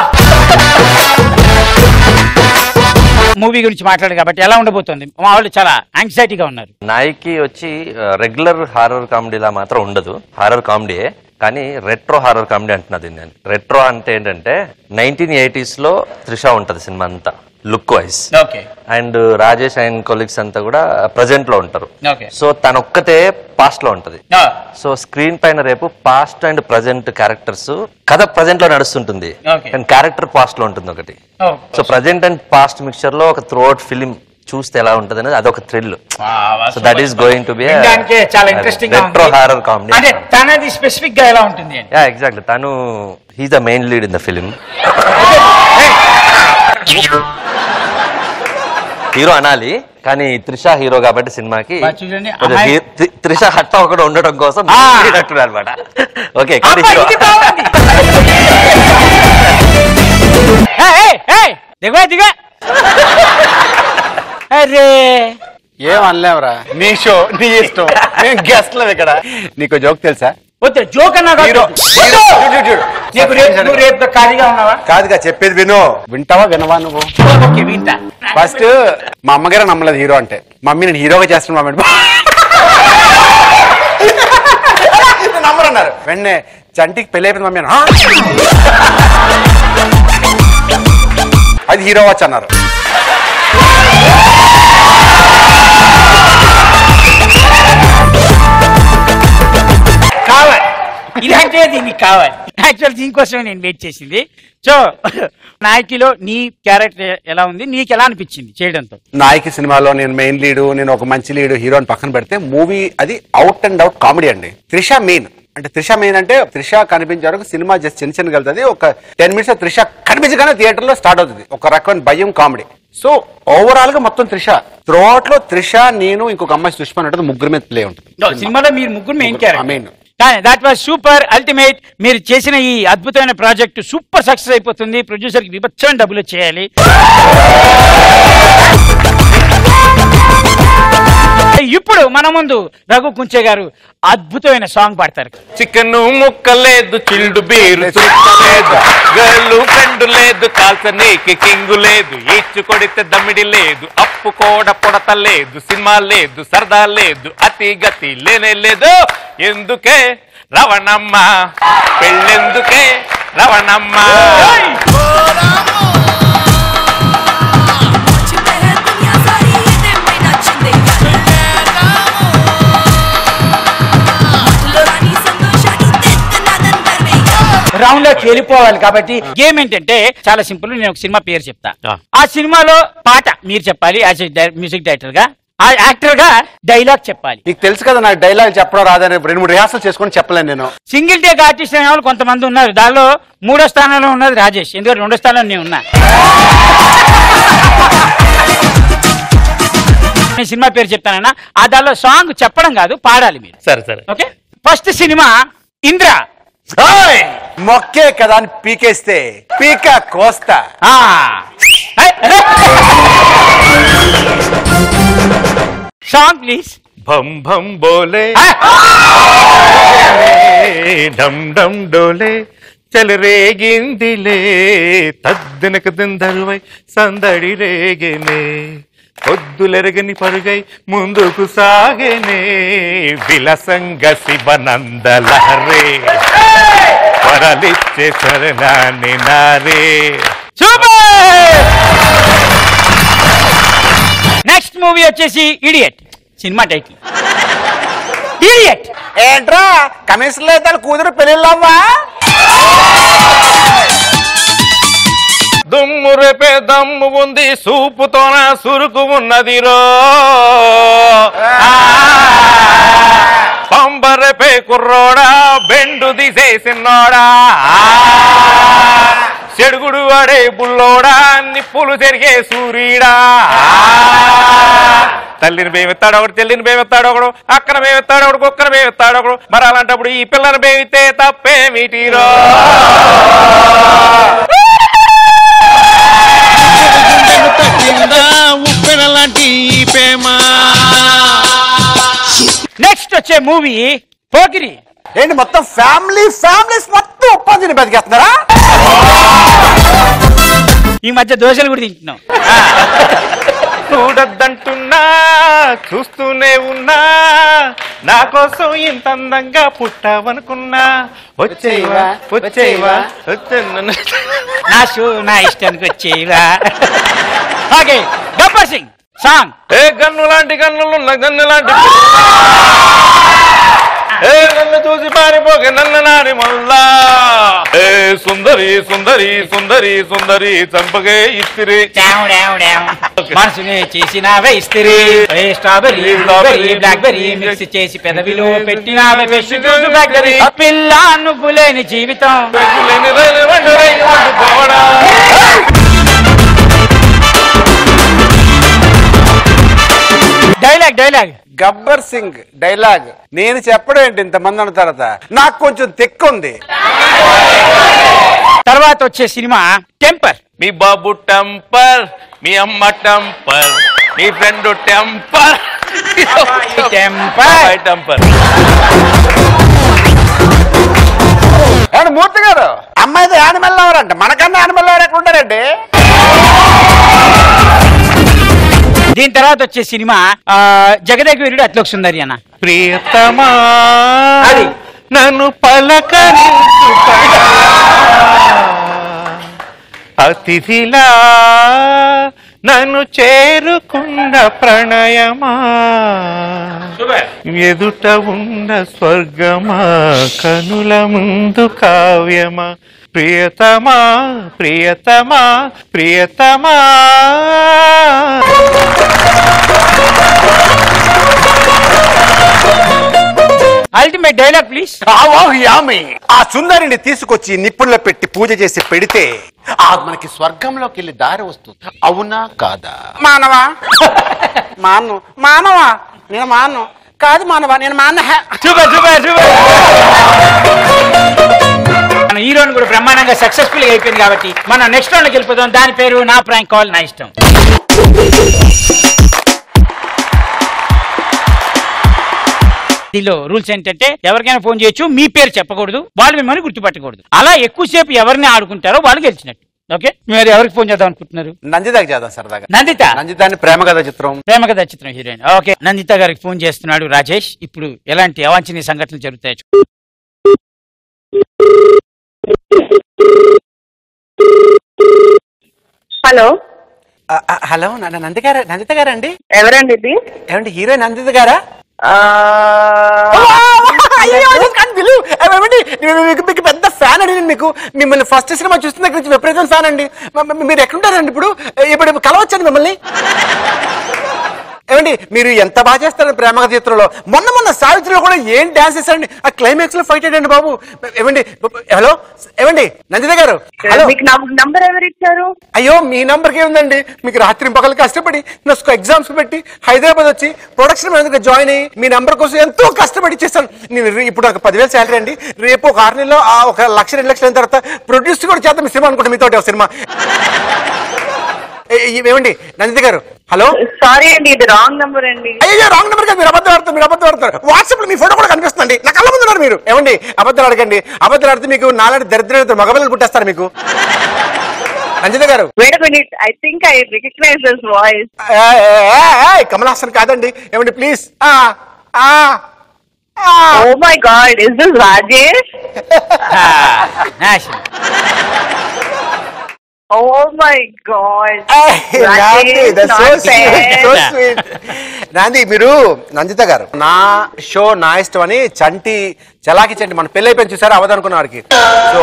మూవీ గురించి మాట్లాడు కాబట్టి ఎలా ఉండబోతుంది? మా వాళ్ళు చాలా యాంగ్జైటీగా ఉన్నారు. నాయకి వచ్చి రెగ్యులర్ హారర్ కామెడీలా మాత్రం ఉండదు, హారర్ కామెడీయే, కానీ రెట్రో హారర్ కామెడీ అంటున్నది నేను. రెట్రో అంటే ఏంటంటే 1980s లో త్రిష ఉంటది సినిమా అంతా look wise, and Rajesh and colleagues అంతా కూడా ప్రజెంట్ లో ఉంటారు. సో తనొక్కతే పాస్ట్ లో ఉంటది. సో స్క్రీన్ పైన రేపు పాస్ట్ అండ్ ప్రజెంట్ క్యారెక్టర్స్, కథ ప్రజెంట్ లో నడుస్తుంటుంది కానీ క్యారెక్టర్ పాస్ట్ లో ఉంటుంది ఒకటి. So present and past mixture లో ఒక త్రూఅవుట్ ఫిలిం చూస్తే ఎలా ఉంటది అనేది అదొక thrill. So that is going to be చాలా ఇంట్రెస్టింగ్ రెట్రో హారర్ కామెడీ. అంటే తనది స్పెసిఫిక్ గా ఎలా ఉంటుంది? యా ఎగ్జాక్ట్లీ, తను he's the main lead in the film. Hero అనాలి కానీ త్రిష హీరో కాబట్టి సినిమాకి త్రిష హట్ట ఒకటి ఉండటం కోసం అనమాట. ఓకే, దిగా అరే ఏం అనలేవరా, నీ షో నీ ఇష్టం, మేము గెస్ట్లం ఇక్కడ. నీకు జోక్ తెలుసా? జోక్ అన్నా ఖాళీగా ఉన్నావా? కాదుగా చెప్పేది విను. వింటావా వినవా నువ్వు? వింటా. ఫస్ట్ మా అమ్మగారు నమ్మలేదు హీరో అంటే. మమ్మీ నేను హీరోగా చేస్తున్నాను మమ్మీ నమ్మరన్నారు. వెంటనే చంటికి పెళ్లి అయిపోయింది మమ్మీ, అది హీరో వచ్చి అన్నారు. కావాలి ఇలాంటి దీనికి కావాలి. యాక్చువల్ దీనికోసమే నేను వెయిట్ చేసింది. సో నాయకిలో నీ క్యారెక్టర్ ఎలా ఉంది, నీకు ఎలా అనిపించింది చేయడంతో? నాయకి సినిమాలో నేను మెయిన్ లీడు, నేను ఒక మంచి లీడు హీరో అని పక్కన పెడితే మూవీ అది అవుట్ అండ్ అవుట్ కామెడీ అండి. త్రిష మెయిన్ అంటే త్రిష కనిపించే వరకు సినిమా జస్ట్ చిన్న చిన్నగా వెళ్తుంది. ఒక 10 minutes త్రిష కనిపించగానే థియేటర్ లో స్టార్ట్ అవుతుంది ఒక రకమైన భయం కామెడీ. సో ఓవరాల్ గా మొత్తం త్రిష త్రోట్ లో త్రిష, నేను ఇంకొక అమ్మాయి సుష్మా ఉంటుంది, ముగ్గురు మీద ప్లే ఉంటుంది సినిమాలో. మీరు ముగ్గురు main character. That was super ultimate. మీరు చేసిన ఈ అద్భుతమైన ప్రాజెక్ట్ సూపర్ సక్సెస్ అయిపోతుంది. ప్రొడ్యూసర్ కి విపచ్చమైన డబ్బులు చేయాలి. ఇప్పుడు మన ముందు రఘు కుంచె గారు అద్భుతమైన సాంగ్ పాడతారు. చికెన్ ముక్కలేదు, చిల్డు బీరు చుట్టలేదు, గర్లు ఫ్రెండ్ లేదు, కాల్సనీకి కింగు లేదు, ఈడ్చు కొడితే దమ్మిడి లేదు, అప్పు కూడా పొడత లేదు, సినిమా లేదు, సరదా లేదు, అతి గతి లేనే లేదు. ఎందుకే రవణమ్మ పెళ్ళెందుకే రవణమ్మ? రౌండ్ లోకి వెళ్ళిపోవాలి. కాబట్టి గేమ్ ఏంటంటే చాలా సింపుల్. నేను ఒక సినిమా పేరు చెప్తా, ఆ సినిమాలో పాట మీరు చెప్పాలి యాజ్ మ్యూజిక్ డైరెక్టర్ గా. ఆ యాక్టర్ గా డైలాగ్ చెప్పాలి. నీకు తెలుసు కదా నాకు డైలాగ్ చెప్పడం రాదని 2-3 రిహార్సల్ చేసుకొని చెప్పలేను నేను. సింగిల్ టేక్ ఆర్టిస్ట్ అనే వాళ్ళు కొంతమంది ఉన్నారు. దానిలో 3వ స్థానంలో ఉన్నది రాజేష్, ఎందుకంటే 2వ స్థానంలో నేను ఉన్నా. నేను సినిమా పేరు చెప్తానన్నా, ఆ దానిలో సాంగ్ చెప్పడం కాదు, పాడాలి మీరు. సరే సరే ఓకే. First cinema Indra. మొక్కే కదా అని పీకేస్తే పీక కోస్తా. Song please. భం భం బోలే ఢం ఢం డోలే చెలరేగిందిలే తద్దనక దిందరువై సందడి రేగేనే పొద్దులెరగని పరుగై ముందుకు సాగేనే విలసంగ శివనందలహరే వరలిచ్చే శరణాన్ని నారే. నెక్స్ట్ మూవీ వచ్చేసి ఇడియట్. Cinema title idiot. ఏంట్రా కమిషన్ లేదా కూతురు పెళ్ళిళ్ళవ్వా? దుమ్ము రేపే దమ్ము ఉంది సూపుతోన సురుకు ఉన్నదిరో పంబరేపే కుర్రోడా బెండు దిసేసిన్నోడా చెడుగుడు వాడే బుల్లోడా నిప్పులు జరిగే సూర్యుడా తల్లిని బేమెత్తాడు ఒకడు చెల్లిని బేమెత్తాడు ఒకడు అక్కన బేమెత్తాడు ఒకడు కుక్కన బేమెత్తాడు ఒకడు మరి అలాంటప్పుడు ఈ పిల్లని బేమితే తప్పేమిటిరో. నెక్స్ట్ వచ్చే మూవీ పోకిరి. ఏంటి మొత్తం ఫ్యామిలీస్ మొత్తం ఉపాధిని బతికేస్తున్నారా? ఈ మధ్య దోశలు కూడా తింటున్నాం. చూడద్దంటున్నా చూస్తూనే ఉన్నా నా కోసం ఇంత అందంగా పుట్టావనుకున్నా వచ్చేవా వచ్చేవా నా షో నా ఇష్టానికి వచ్చేవా. Okay, Gabbar Singh song. ఏ గన్ను లాంటి గన్నులున్న గన్ను లాంటి ఏ నన్ను చూసి పారిపోకే నన్ను నాని మల్లా ఏ సుందరి సుందరి సుందరి సుందరి చంపగే ఇస్తిరి మనసునే చేసినావే ఇస్తిరి స్ట్రాబెరీ స్ట్రాబెరీ బ్లాక్బెరీ మిక్స్ చేసి పెదవిలో పెట్టినావే ఫ్రెష్ జ్యూస్ బ్లాక్బెరీ. పిల్ల నువ్వు లేని జీవితం. డైలాగ్ గబ్బర్ సింగ్ డైలాగ్ నేను చెప్పడం ఏంటి ఇంతమంది అన్న తర్వాత నాకు కొంచెం తెక్కుంది. తర్వాత వచ్చే సినిమా టెంపర్. మీ బాబు టెంపర్, మీ అమ్మ టెంపర్, మీ ఫ్రెండ్ టెంపర్. టెంపర్ మూర్తి గారు అమ్మాయితో యానిమల్ ఎవరంట? మనకన్నా యానిమల్ ఎవరు ఎక్కడ ఉంటారండి? దీని తర్వాత వచ్చే సినిమా జగదేక వీరుడు అట్లోక సుందరి అన్న. ప్రియతమా అది నన్ను పలకరించు అతిథిలా నన్ను చేరుకున్న ప్రణయమా ఎదుట ఉన్న స్వర్గమా కనుల ముందు కావ్యమా ప్రియతమా ప్రియతమా ప్రియతమా. Ultimate dialogue please. ఆ సుందరిని తీసుకొచ్చి నిప్పుల్లో పెట్టి పూజ చేసి పెడితే మనకి స్వర్గంలోకి వెళ్ళి దారి వస్తుంది. అవునా కాదా? మానవా మానవా నేను మాను కాదు మానవా నేను మాన. మన హీరోని కూడా బ్రహ్మాండంగా సక్సెస్ఫుల్ అయిపోయింది కాబట్టి మనం నెక్స్ట్ రౌండ్కి వెళ్ళిపోతాం. దాని పేరు నా ప్రాంక్ కాల్ నా ఇష్టం. దీనిలో రూల్స్ ఏంటంటే ఎవరికైనా ఫోన్ చేయొచ్చు, మీ పేరు చెప్పకూడదు, వాళ్ళు మిమ్మల్ని గుర్తుపట్టకూడదు. అలా ఎక్కువసేపు ఎవరిని ఆడుకుంటారో వాళ్ళు గెలిచినట్టు. ఓకే, మీరు ఎవరికి ఫోన్ చేద్దాం అనుకుంటున్నారు? నందితకి చేద్దాం సరదాగా. నందిత ప్రేమ కథ చిత్రం హీరోయిన్. ఓకే, నందిత గారికి ఫోన్ చేస్తున్నాడు రాజేష్. ఇప్పుడు ఎలాంటి అవాంఛనీయ సంఘటనలు జరుగుతాయి? హలో హలో నందిత గారండి? ఎవరండి ఇది? ఏమండి హీరోయిన్ నందిత గారా? మీకు పెద్ద ఫ్యాన్ అండి నేను మీకు. మిమ్మల్ని ఫస్ట్ సినిమా చూస్తున్న దగ్గర నుంచి విపరీతం ఫ్యాన్ అండి. మీరు ఎక్కడుంటారండి ఇప్పుడు కలవచ్చండి మిమ్మల్ని? ఏమండి మీరు ఎంత బాగా చేస్తారండి ప్రేమ చిత్రంలో. మొన్న సావిత్రిలో కూడా ఏం డాన్స్ చేస్తారండి. ఆ క్లైమాక్స్ లో ఫైట్ అయ్యండి బాబు. ఏమండి హలో ఏమండి నందిత గారు, హలో నంబర్ ఎవరు ఇచ్చారు? అయ్యో మీ నంబర్కి ఏముందండి, మీకు రాత్రి పగలు కష్టపడి నా ఎగ్జామ్స్ పెట్టి హైదరాబాద్ వచ్చి ప్రొడక్షన్ మేనేజర్ జాయిన్ అయ్యి మీ నంబర్ కోసం ఎంతో కష్టపడి ఇచ్చేస్తాను. నేను ఇప్పుడు నాకు 10,000 శాలరీ అండి. రేపు ఒక 6 నెలలో 1 లక్ష 2 లక్షలు అయిన తర్వాత ప్రొడ్యూస్ కూడా చేద్దాం మీ సినిమా అనుకుంటా మీతో సినిమా. ఏమండి నందిత గారు, హలో సారీ అండి ఇది రాంగ్ నంబర్ అండి. అయ్యో రాంగ్ నెంబర్ కాదు, మీరు అబద్ధం ఆడతారు. వాట్సాప్ లో మీ ఫోటో కూడా కనిపిస్తుంది, నా కళ్ళ ముందు ఉన్నారు మీరు. ఏమండి అబద్ధాలు అడగండి, అబద్ధాలు ఆడితే మీకు నాలాంటి దరిద్ర మగపిల్లలు పుట్టేస్తారు మీకు. నందిత గారు I think I recognize this voice. Kamal Haasan కాదండి. ఏమండి please. Oh my God, is this Rajesh? Oh my God. నాంది మీరు నందిత గారు, నా షో నా ఇష్టం అని చంటి చలాకి చంటి మన పెళ్లి అయిపోయింది చూసారా అవదనుకున్న వారికి. సో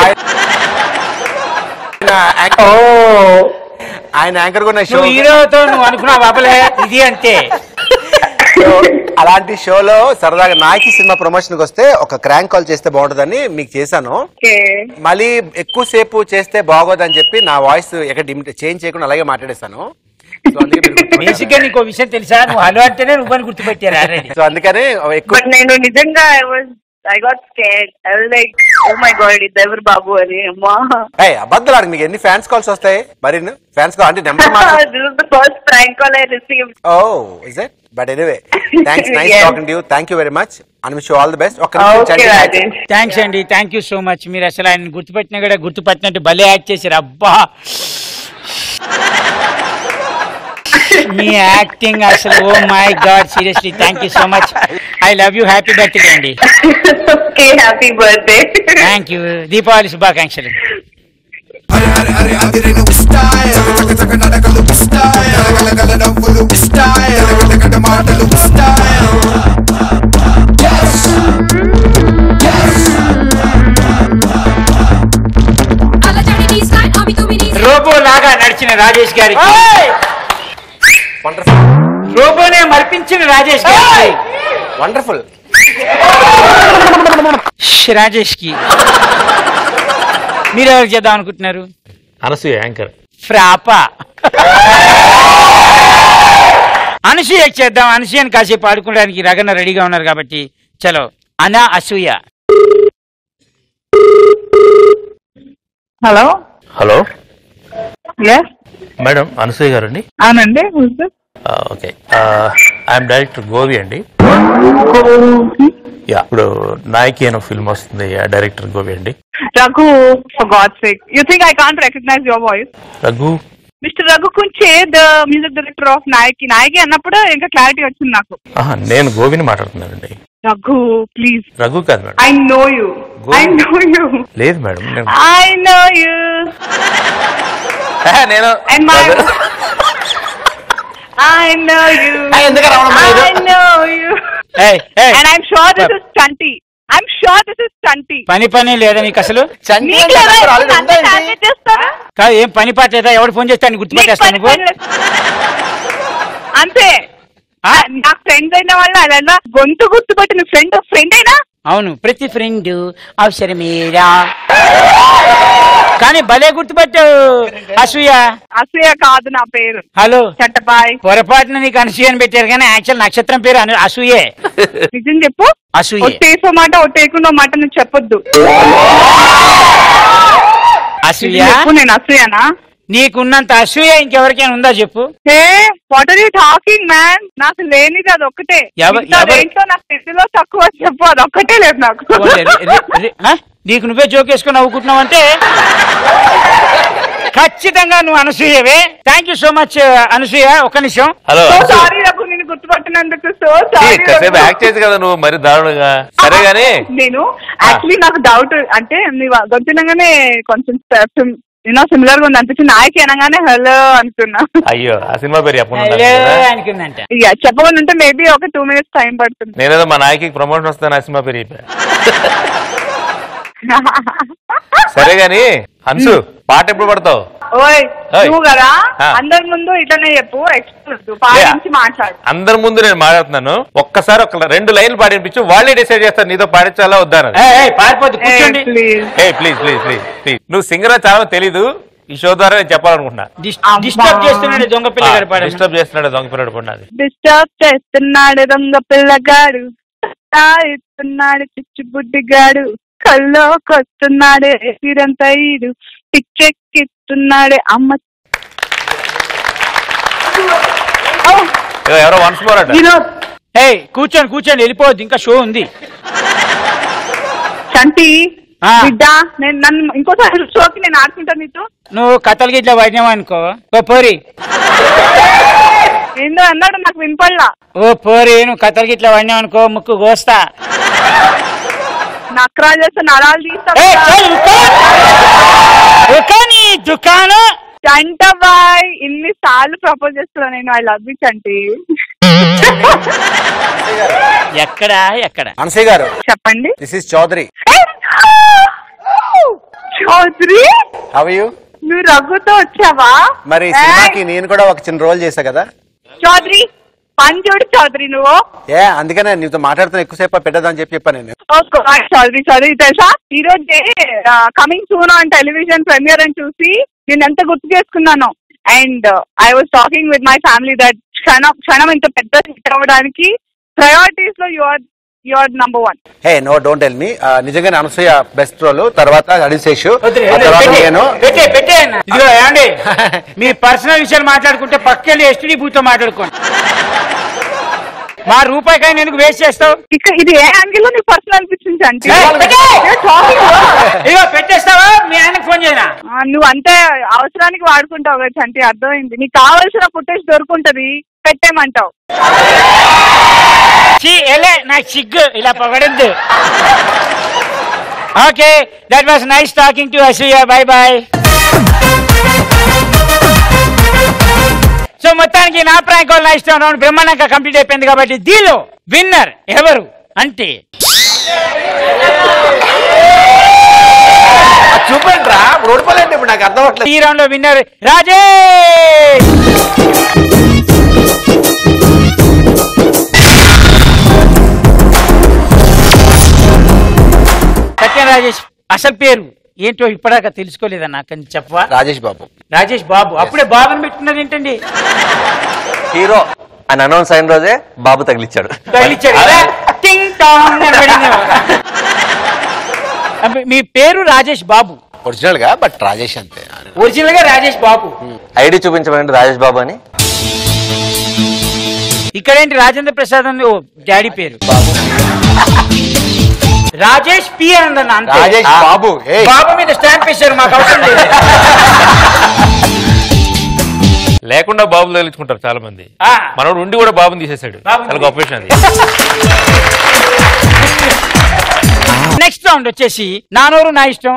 ఆయన యాంకర్ కూడా షో హీరోతో నువ్వు అనుకున్నా బాబలే ఇది అంటే. అలాంటి షోలో సరదాగా నాయకి సినిమా ప్రమోషన్ కి వస్తే ఒక క్రాంక్ కాల్ చేస్తే బాగుంటుందని మీకు చేశాను. మళ్ళీ ఎక్కువసేపు చేస్తే బాగోదని చెప్పి నా వాయిస్ ఎక్కడ చేంజ్ చేయకుండా అలాగే మాట్లాడేశాను. బేసిక్ గా నీకు విషయం తెలుసా, నువ్వు హలో అంటేనే నువ్వు గుర్తుపెట్టారు. సో అందుకనే ఎక్కువ నేను నిజంగా I got scared. I was like, oh my God, ఇది ఎవరు బాబు అని. అమ్మా అబద్ధాలు మీకు ఎన్ని ఫ్యాన్స్ కాల్స్ వస్తాయి మరి? ఫ్యాన్స్ కాల్ అంటే number This is the first prank call I received. Oh, is it? But anyway, thanks. Nice talking to you. Thank you very much. And wish you all the best. Thanks అండి, thank you so much. మీరు అసలు ఆయన గుర్తుపెట్టినా కూడా గుర్తుపట్టినట్టు భలే act చేశారు. అబ్బా మీ acting అసలు oh my god, seriously thank you so much. I love you. Happy birthday అండి. Happy birthday. Thank you. Deepavali శుభాకాంక్షలు. రోబో లాగా నడిచిన రాజేష్ గారికి, రోబోనే మర్పించిన రాజేష్ గారికి, వండర్ఫుల్ రాజేష్ కి మీరు ఎవరు చేద్దాం అనుకుంటున్నారు? అనసూయ యాంకర్. ఫ్రాపా అనసూయ చేద్దాం. అనసూయని కాసేపు ఆడుకోవడానికి రగన్న రెడీగా ఉన్నారు కాబట్టి చలో. అనా అసూయ. Hello hello yes madam Anasuya garu అండి? అవునండి. ఓకే, ఐఎమ్ డైరెక్టర్ గోవి అండి. యా, ఇప్పుడు నాయకి అనే ఫిల్మ్ వస్తుంది, డైరెక్టర్ గోవి అండి. Raghu, for God's sake, you think I can't recognize your voice? Raghu, mister Raghu Kunche, the music director of Nayaki. Nayaki అన్నప్పుడు ఇంకా క్లారిటీ వచ్చింది నాకు. నేను గోవిని మాట్లాడుతున్నానండి. రఘు ప్లీజ్. రఘు కాదు madam. I know you. I know you. లేదు మేడం, I know you. నేను And my I know you. I know you. And I'm sure this is Chanti. I'm sure this is Chanti. పని లేదా నీకు అసలు? ఏం పని పాట లేదా? ఎవరు ఫోన్ చేస్తాను గుర్తుపెట్టేస్తాను నువ్వు అంతే. నాకు ఫ్రెండ్ అయిన వాళ్ళు అలా గొంతు గుర్తుపట్టిన ఫ్రెండ్ అయినా. అవును, ప్రతి ఫ్రెండ్ అవసరమేరా. కానీ భలే గుర్తుపట్టావు. అసూయ కాదు నా పేరు. హలో చట్టపాయ్. పొరపాటున నీకు అనసూయ అని పెట్టారు కానీ యాక్చువల్ నక్షత్రం పేరు అసూయే. నిజం చెప్పు. అసూయ. ఒట్టేసో మాట ఒట్టేకున్నో మాట నువ్వు చెప్పొద్దు. అసూయ. నేను అసూయనా? నీకున్నంత అసూయ ఇంకెవరికైనా ఉందా చెప్పు. What are you talking man? నాకు లేనిది అది ఒక్కటే. దేంట్లో నాకు స్థితిలో తక్కువ చెప్పు, అది ఒక్కటే లేదు నాకు. నీకు నువ్వే జోకేసుకుని నవ్వుకుంటున్నావు అంటే ఖచ్చితంగా నువ్వు అనసూయవే. Thank you so much Anasuya. ఒక్క నిమిషం. హలో, సారీ రఘు, నేను గుర్తుపట్టినందుకు సో సారీ. యాక్ట్ చేసి కదా నువ్వు మరి దారుణంగా. సరే గానీ నేను యాక్చువల్లీ నాకు డౌట్ అంటే నీ గొంతునగానే కొంచెం సిమిలర్ గా ఉంది అనిపించింది. నాయకి అనగానే హలో అనుకున్నా. అయ్యో, ఆ సినిమా పేరు అనుకుందంట. చెప్పకుండా ఉంటే మేబీ ఒక 2 minutes టైం పడుతుంది. నేనేదో మా నాయకి ప్రమోషన్ వస్తాను ఆ సినిమా పేరు. సరే గాని హన్సు పాట ఎప్పుడు పడతావు? ఓయ్ ఓయ్. నువ్వు కదా ఆ. అందరి ముందు ఇట్లనే చెప్పు ఎక్స్క్లూజివ్ పాడించి మాట్లాడు. అందరి ముందు నేను మాట్లాడుతున్నాను, ఒక్కసారి ఒక 2 లైన్లు పాడిపించు, వాళ్ళే డిసైడ్ చేస్తారు నీతో పాడించాలా వద్దా అని. పారిపోద్దు కూర్చోండి. Please please please please. నువ్వు సింగర్ చాలా తెలీదు, ఈ షో ద్వారా నేను చెప్పాలనుకుంటున్నా. డిస్టర్బ్ చేస్తున్నాడు దొంగ పిల్లగాడు పాడు. డిస్టర్బ్ చేస్తున్నాడు దొంగ పిల్లడు పడినది. డిస్టర్బ్ చేస్తున్నాడు దొంగ పిల్లగాడు, ఇస్తున్నాడు చిచ్చు బుడ్డిగాడు, కల్లోకొస్తున్నాడు ఎసిరంత ఈడు, పిచ్చెక్కిస్తున్నాడు అమ్మ. ఎవరో వన్స్ మోర్ అట. కూర్చోండి కూర్చోండి, వెళ్ళిపోవద్దు, ఇంకా షో ఉంది. చంటి బిడ్డ, నేను నన్ను ఇంకోసారి షోకి నేను ఆడుకుంటా నీతో. నువ్వు కథలకి ఇట్లా పడినావు అనుకో, ఓ పోరి. ఏందో అన్నాడు నాకు వినపడలా. ఓ పోరి, నువ్వు కథలకి ఇట్లా పడినావు అనుకో, ముక్కు కోస్తా. నక్రాలు చేస్తే నరాలు తీస్తా. దుకాణం చంట బాయ్, ఇన్ని సార్లు ప్రపోజ్ చేస్తున్నా నేను, ఐ లవ్ యూ చంటి. ఎక్కడ ఎక్కడ అనసూయ గారు చెప్పండి. This is Chowdary. Chowdary, how you? నువ్వు రఘుతో వచ్చావా? మరి సినిమాకి నేను కూడా ఒక చిన్న రోల్ చేశా కదా. చౌదరి పంచోడు చౌదరి నువ్వు. అందుకనే నీతో మాట్లాడుతున్నా, ఎక్కువసేపు పెట్టదని చెప్పాను నేను. చౌదరి చౌదరి తెలుసా, ఈ రోజే coming soon on television premiere అని చూసి నేను ఎంత గుర్తు చేసుకున్నాను. And I was talking with my family that క్షణం ఇంత పెద్ద హిట్ అవ్వడానికి ప్రయారిటీస్ లో you are number 1. Hey no don't tell me. నిజంగానే అనసూయ బెస్ట్ రోల్, తర్వాత అడిశేషు, నేను. ఇదిగో ఏమండి, మీ పర్సనల్ విషయాలు మాట్లాడుకుంటే పక్కెళ్ళి ఎస్టీడీ బూత్ తో మాట్లాడుకోండి. మా రూపాయికాయని ఎందుకు వేస్ట్ చేస్తావు? ఇది ఏ యాంగిల్ లో నీకు పర్సనల్ అనిపించింది అంటే ఇదిగో పెట్టేస్తావా? మీ ఆయనకు ఫోన్ చేయనా? నువ్వు అంతే అవసరానికి వాడుకుంటావు కదా చంటి, అర్థమైంది. నీకు కావాల్సిన ఫుటేజ్ దొరుకుంటది, పెట్టేమంటావు. నాకు సిగ్గు ఇలా పొగడద్దు. Okay, that was nice talking to అసూయ. Bye bye. సో మొత్తానికి నా ప్రాంక్ కాల్ నా ఇష్టం రౌండ్ బ్రహ్మాండంగా కంప్లీట్ అయిపోయింది. కాబట్టి దీనిలో విన్నర్ ఎవరు అంటే చూపండి రా, రోడ్డుపల్లండి. ఇప్పుడు నాకు అర్థం అవట్లేదు. ఈ రౌండ్ లో విన్నర్ రాజేష్. సత్యం రాజేష్ అసలు పేరు ఏంటో ఇప్పటిదాకా తెలుసుకోలేదా? నాకు చెప్పవా? రాజేష్ బాబు. రాజేష్ బాబు. అప్పుడే బాబుని పెట్టుకున్నది ఏంటండి? హీరో అని అనౌన్స్ అయిన రోజే బాబు తగిలిచ్చాడు. మీ పేరు రాజేష్ బాబు ఒరిజినల్ గా, బట్ రాజేష్ అంతే. ఒరిజినల్ గా రాజేష్ బాబు. ఐడి చూపించమండి, రాజేష్ బాబు అని. ఇక్కడేంటి రాజేంద్ర ప్రసాద్ అని డాడీ పేరు. రాజేష్ పి అనందన్న అంతే. రాజేష్ బాబు. బాబు మీద స్టాంప్ వేశారు, మాకు అవసరం లేదు. లేకుండా బాబులు తగిలించుకుంటారు చాలా మంది. మనోడు ఉండి కూడా బాబుని తీసేశాడు. చాలా గొప్ప విషయం అది. నెక్స్ట్ రౌండ్ వచ్చేసి నా నోరు నా ఇష్టం.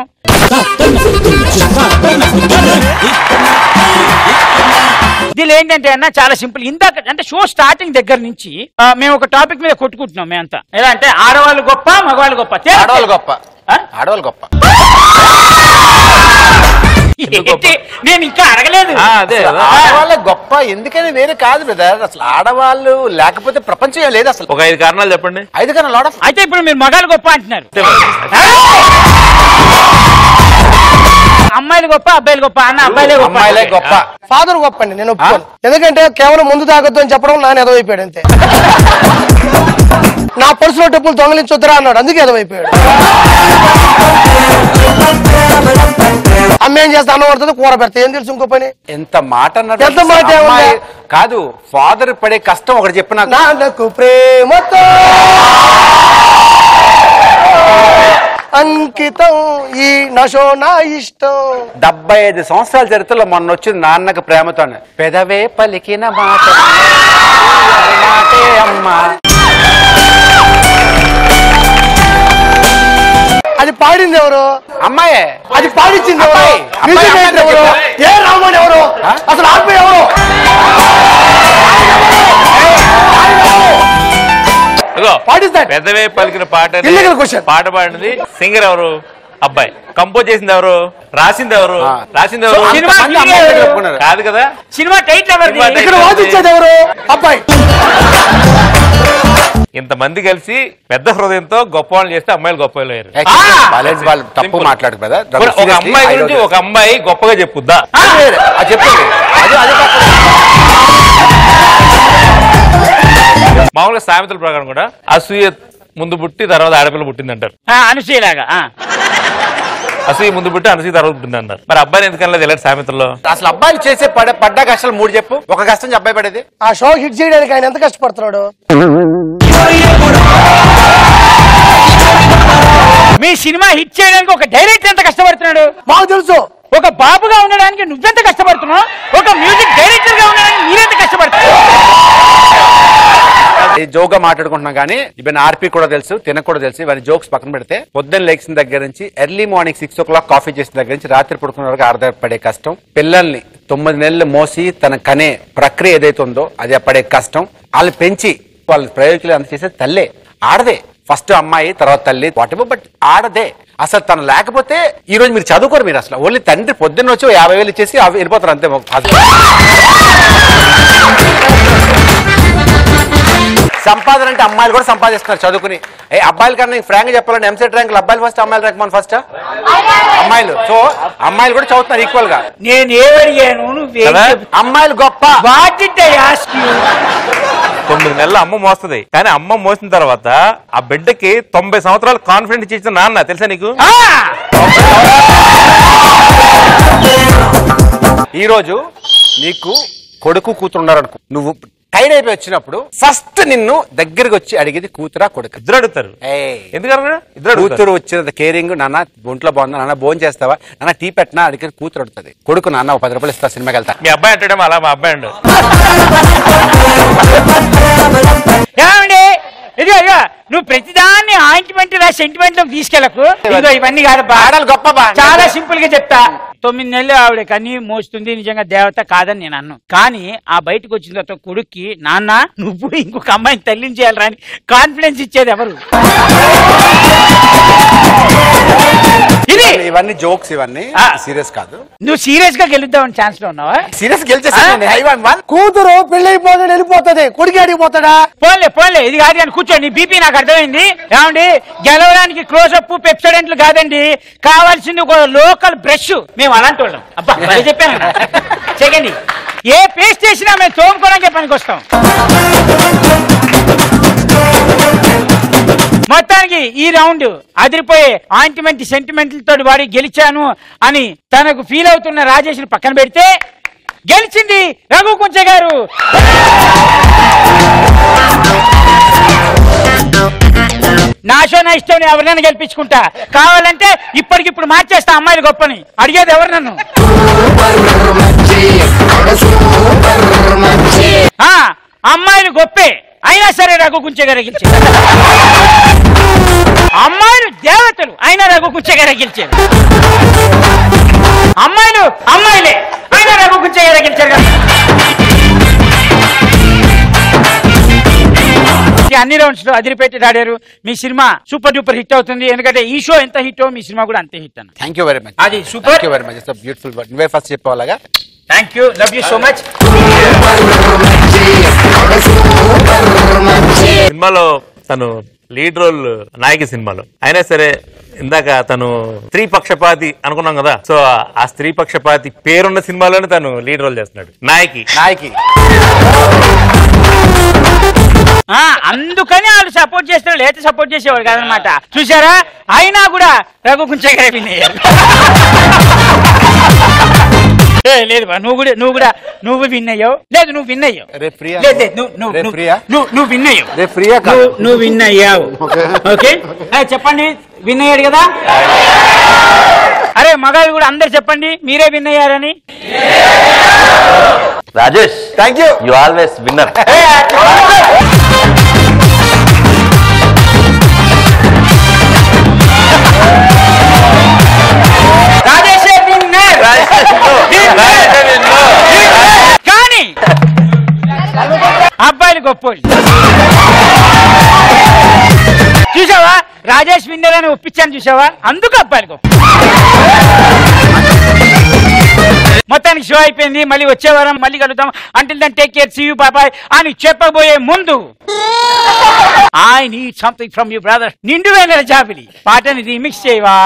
దీనిలో ఏంటంటే అన్న చాలా సింపుల్. ఇందాక అంటే షో స్టార్టింగ్ దగ్గర నుంచి మేము ఒక టాపిక్ మీద కొట్టుకుంటున్నాం. మేమంతా ఎలా అంటే ఆడవాళ్ళు గొప్ప, మగవాళ్ళు గొప్ప. ఆడవాళ్ళు గొప్ప, ఆడవాళ్ళు గొప్ప. నేను ఇంకా అడగలేదు. ఆడవాళ్ళ గొప్ప ఎందుకని వేరే కాదు బ్రదర్. అసలు ఆడవాళ్ళు లేకపోతే ప్రపంచం ఏం లేదు అసలు. ఒక 5 కారణాలు చెప్పండి. 5 కారణాలు. అయితే ఇప్పుడు మీరు మగాళ్ళు గొప్ప అంటున్నారు. అమ్మాయిలు గొప్ప, అబ్బాయిలు గొప్ప అన్న. అమ్మాయిలే గొప్ప. ఫాదర్ గొప్ప అండి, నేను ఒప్పుకోను. ఎందుకంటే కేవలం ముందు తాగొద్దు అని చెప్పడం నాన్న ఎదవైపోయాడు అంతే. నా పర్సులో డబ్బులు దొంగలించొద్దురా అన్నాడు, అందుకే ఎదవైపోయాడు. అమ్మ ఏం చేస్తా, అన్నం పడుతుంది, కూర పెడతా, ఏం తెలుసు ఇంకో పని. ఎంత మాట అన్నాడు. ఎంత మాట కాదు, ఫాదర్ పడే కష్టం ఒకటి చెప్పిన. నాన్నకు ప్రేమతో అంకితం ఈ నశో నా ఇష్టం. 75 సంవత్సరాల చరిత్రలో మొన్న వచ్చింది నాన్నకు ప్రేమతో. పెదవే పలికిన మాట మాటే అమ్మా. అది పాడింది ఎవరు? అమ్మాయే. అది పాడించింది ఎవరు? ఏ రామోని ఎవరు? అసలు ఆత్మ ఎవరు? పెద్దవే పలికిన పాట పాడినది సింగర్ ఎవరు? అబ్బాయి. కంపోజ్ చేసింది ఎవరు? రాసింది ఎవరు? రాసింది ఎవరు? కాదు కదా. సినిమా టైటిల్ ఇక్కడ వాదించేది ఎవరు? అబ్బాయి. ఇంతమంది కలిసి పెద్ద హృదయంతో గొప్ప వాళ్ళు చేస్తే అమ్మాయిలు గొప్ప వాళ్ళు. తప్పు మాట్లాడు కదా. ఒక అమ్మాయి గురించి ఒక అమ్మాయి గొప్పగా చెప్పుద్దా? చెప్పండి. మామూలుగా సామెతల ప్రకారం కూడా అసూయ ముందు పుట్టి తర్వాత ఆడపిల్ల పుట్టింది అంటారు. అనసూయలాగా అసూయ ముందు పుట్టి అనసూయ తర్వాత పుట్టింది అంటారు. మరి అబ్బాయి ఎందుకన్నా తెలియదు సామెతల్లో? అసలు అబ్బాయిలు చేసే పడ్డ కష్టాలు 3 చెప్పు. ఒక కష్టం అబ్బాయి పడేది. ఆ షో హిట్ చేయడానికి ఆయన ఎంత కష్టపడుతున్నాడు? మీ సినిమా హిట్ చేయడానికి ఒక డైరెక్టర్ ఎంత కష్టపడుతున్నాడు మాకు తెలుసు. ఒక బాబుగా ఉండడానికి నువ్వెంత కష్టపడుతున్నావు, ఒక మ్యూజిక్ డైరెక్టర్ గా ఉండడానికి మీరెంత కష్టపడుతున్నావు. జోక్గా మాట్లాడుకుంటున్నాం కానీ ఇవన్నీ ఆర్పీ కూడా తెలుసు, తినకు కూడా తెలుసు. ఇవన్నీ జోక్స్ పక్కన పెడితే పొద్దున్న లేచిన దగ్గర నుంచి ఎర్లీ మార్నింగ్ 6 o'clock కాఫీ చేసిన దగ్గర నుంచి రాత్రి పడుకున్న వరకు ఆధారపడే కష్టం, పిల్లల్ని 9 నెలలు మోసి తన కనే ప్రక్రియ ఏదైతే ఉందో అది పడే కష్టం, వాళ్ళు పెంచి వాళ్ళ ప్రయోజకులు అంత చేసే తల్లే, ఆడదే. ఫస్ట్ అమ్మాయి తర్వాత తల్లి వాటెవర్, బట్ ఆడదే. అసలు తను లేకపోతే ఈ రోజు మీరు చదువుకోరు. మీరు అసలు ఓన్లీ తండ్రి పొద్దున్న వచ్చి 50,000 ఇచ్చేసి వెళ్ళిపోతారు అంతే. సంపాదన అంటే అమ్మాయిలు కూడా సంపాదిస్తున్నారు చదువుకుని. అబ్బాయిల కన్నా ఫ్రాంక్ చెప్పాలంటే ఎంసెట్ ర్యాంకులు అబ్బాయిలు ఫస్ట్, అమ్మాయిలు ర్యాంక్ ఫస్ట్. అమ్మాయిలు సో అమ్మాయిలు కూడా చదువుతున్నారు ఈక్వల్ గా. నేను ఏమడిగాను? అమ్మాయిలు గొప్ప. 9 నెలలు అమ్మ మోస్తుంది, కానీ అమ్మ మోసిన తర్వాత ఆ బిడ్డకి 90 సంవత్సరాలు కాన్ఫిడెంట్ ఇచ్చిన నాన్న తెలుసా నీకు? ఈ రోజు నీకు కొడుకు కూతురు ఉన్నారనుకో, నువ్వు టైడ్ అయిపోయి వచ్చినప్పుడు ఫస్ట్ నిన్ను దగ్గరికి వచ్చి అడిగేది కూతురా కొడుకు? ఇద్దరు అడుగుతారు. ఎందుకంటే కూతురు వచ్చిన కేరింగ్, నాన్న ఒంట్లో బాగుందా, నాన్న భోజనం చేస్తావా, నాన్న టీ పెట్టినా అడిగి కూతురు అడుగుతుంది. కొడుకు నాన్న 10 రూపాయలు ఇస్తా సినిమాకి వెళ్తా. మీ అబ్బాయి అంటాడేమో అలా. మా అబ్బాయి అండు ఇదిగో నువ్వు ప్రతిదాన్ని ఆయింట్మెంట్ సెంటిమెంట్ లోకి తీసుకెళ్లకు. ఇదిగో ఇవన్నీ కాదు, గొప్ప చాలా సింపుల్ గా చెప్తా. 9 నెలలు ఆవిడ కన్నీ మోస్తుంది, నిజంగా దేవత కాదని నేను అన్ను. కానీ ఆ బయటకు వచ్చిన తర్వాత కొడుక్కి నాన్న నువ్వు ఇంకొక అమ్మాయిని తల్లిని చేయాలరా అని కాన్ఫిడెన్స్ ఇచ్చేది ఎవరు? ఇవన్నీ జోక్స్, ఇవన్నీ సీరియస్ కాదు. నువ్వు సీరియస్ గా గెలుద్దామని ఛాన్స్ లో ఉన్నావా? సీరియస్ గెలిచేసా? కూతురు పెళ్ళైపోతాడు వెళ్ళిపోతుంది, కొడుకు అడిగిపోతాడా? పోన్లే ఇది కాదు అని కూర్చోండి. బీపీ నాకు అర్థమైంది. ఏమండి, గెలవడానికి క్లోజప్ పెప్సోడెంట్లు కాదండి, కావాల్సింది ఒక లోకల్ బ్రష్. మేము అలాంటి వాళ్ళం. అబ్బా చెప్పాను. చెయ్యండి, ఏ పేస్ట్ చేసినా మేము తోముకోవడానికి పనికి వస్తాం. మొత్తానికి ఈ రౌండ్ అదిరిపోయే ఆయింట్మెంట్ సెంటిమెంట్లతో వాడి గెలిచాను అని తనకు ఫీల్ అవుతున్న రాజేష్ ని పక్కన పెడితే గెలిచింది రఘు కుంచె గారు. నా షో నా ఇష్టం, ఎవరినైనా గెలిపించుకుంటా. కావాలంటే ఇప్పటికిప్పుడు మార్చేస్తా అమ్మాయిలు గొప్పని. అడిగేది ఎవరు నన్ను? అమ్మాయిలు గొప్పే అయినా సరే రఘు కుంచె గారు గెలిచారు. అమ్మాయిలు దేవతలు అయినా రఘు కుంచె గారు గెలిచారు. అమ్మాయిలే అయినా రఘు కుంచె గారు గెలిచారు. అన్ని రౌండ్స్ లో అదిరిపెట్టి ఆడారు. మీ సినిమా సూపర్ డూపర్ హిట్ అవుతుంది. ఎందుకంటే ఈ షో ఎంత హిట్ మీ సినిమా కూడా అంతే హిట్ అన్న. Thank you very much. అది super very much. Beautiful word. నువ్వే ఫస్ట్ చెప్పేవాళ్ళగా. Thank you, love you so much. సినిమాలో తను లీడ్ రోల్ నాయకి సినిమాలో అయినా సరే ఇందాక తను స్త్రీ పక్షపాతి అనుకున్నాం కదా. సో ఆ స్త్రీ పక్షపాతి పేరున్న సినిమాలోనే తను లీడ్ రోల్ చేస్తున్నాడు. నాయకి అందుకని వాళ్ళు సపోర్ట్ చేస్తారు, లేకపోతే సపోర్ట్ చేసేవాడు కాదనమాట. చూసారా, అయినా కూడా రఘు కుంచె గారే విన్ అయ్యారు. లేదు నువ్వు విన్ అయ్యావు. లేదు నువ్వు విన్ అయ్యావు. నువ్వు విన్ అయ్యావు. నువ్వు విన్ అయ్యావు. ఓకే చెప్పండి, విన్ అయ్యాడు కదా. అరే మగాళ్ళు కూడా అందరు చెప్పండి మీరే విన్ అయ్యారని. Rajesh thank you. You always winner. కానీ అబ్బాయిలు గొప్పోళ్ళు. చూసావా రాజేష్ విన్నర్ అని ఒప్పించాను చూసావా అందుకు అబ్బాయిలకు మొత్తానికి షో అయిపోయింది మళ్ళీ వచ్చే వారం మళ్ళీ కలుద్దాం until then take care see you bye bye అని చెప్పబోయే ముందు I need something from you brother నిండు వేల జాబిలి పాటని రీమిక్స్ చేయవా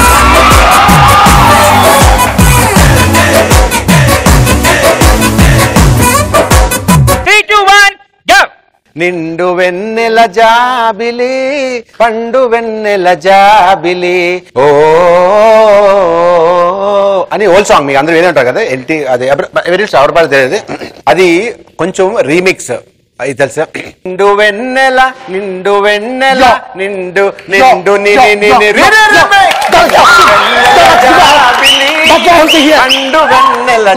నిండు వెన్నెల జాబిలి పండు వెన్నెల జాబిలి ఓ అని ఓల్డ్ సాంగ్ మీకు అందరూ ఏదంటారు కదా ఎల్టీ అదే ఎవరి ఎవరు తెలియదు అది కొంచెం రీమిక్స్ అది తెలుసా నిండు వెన్నెల నిండు వెన్నెల నిండు నిండు పండు వెన్నెల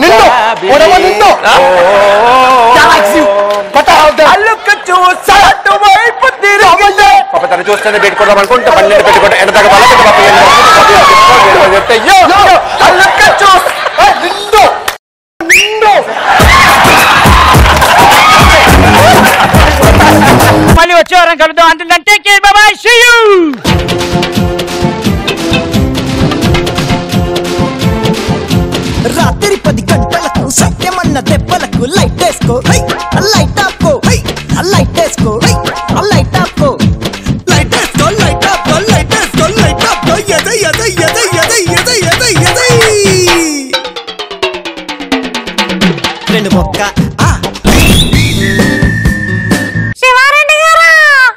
పాప తను చూస్తేనే పెట్టుకోవడం అనుకుంటే పన్నెండు పెట్టుకుంటే ఎంతగా మళ్ళీ వచ్చే వారం కలుద్దాం అంటున్నా take care bye bye see you రాత్రి 10 గంటలకు సత్యమన్న దెబ్బలకు లైట్ వేసుకో లైట్ ఆపుకో లైట్ వేసుకో లైట్ ఆపుకో లైట్ వేసుకో లైట్ ఆపుకో లైట్ వేసుకో లైట్ ఆపుకో ఎదై ఎదై ఎదై ఎదై ఎదై ఎదై ఎదై రెండు మొక్క శివారెడ్డి గారు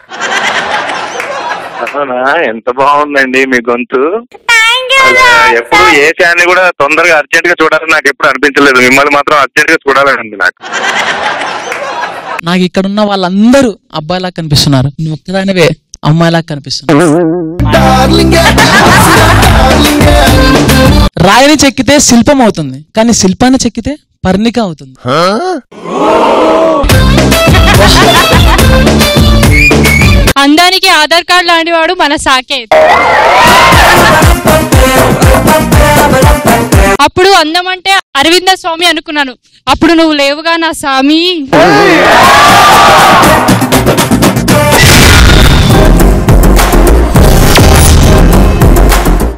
ఎంత బాగుందండి మీ గొంతు ఎప్పుడు ఏ ఛానల్ కూడా తొందరగా అర్జెంట్ గా చూడాలని నాకు ఎప్పుడు అనిపించలేదు మిమ్మల్ని మాత్రం అర్జెంట్ గా చూడాలని నాకు నాకు ఇక్కడ ఉన్న వాళ్ళందరూ అబ్బాయిలా కనిపిస్తున్నారు నువ్వు ఒక్కదానివే అమ్మాయిలా కనిపిస్తున్నావు రాయిని చెక్కితే శిల్పం అవుతుంది కానీ శిల్పాన్ని చెక్కితే పర్ణిక అవుతుంది అందానికి ఆధార్ కార్డ్ లాంటి వాడు మన సాకేత్ అప్పుడు అందం అంటే అరవింద స్వామి అనుకున్నాను అప్పుడు నువ్వు లేవుగా నా స్వామి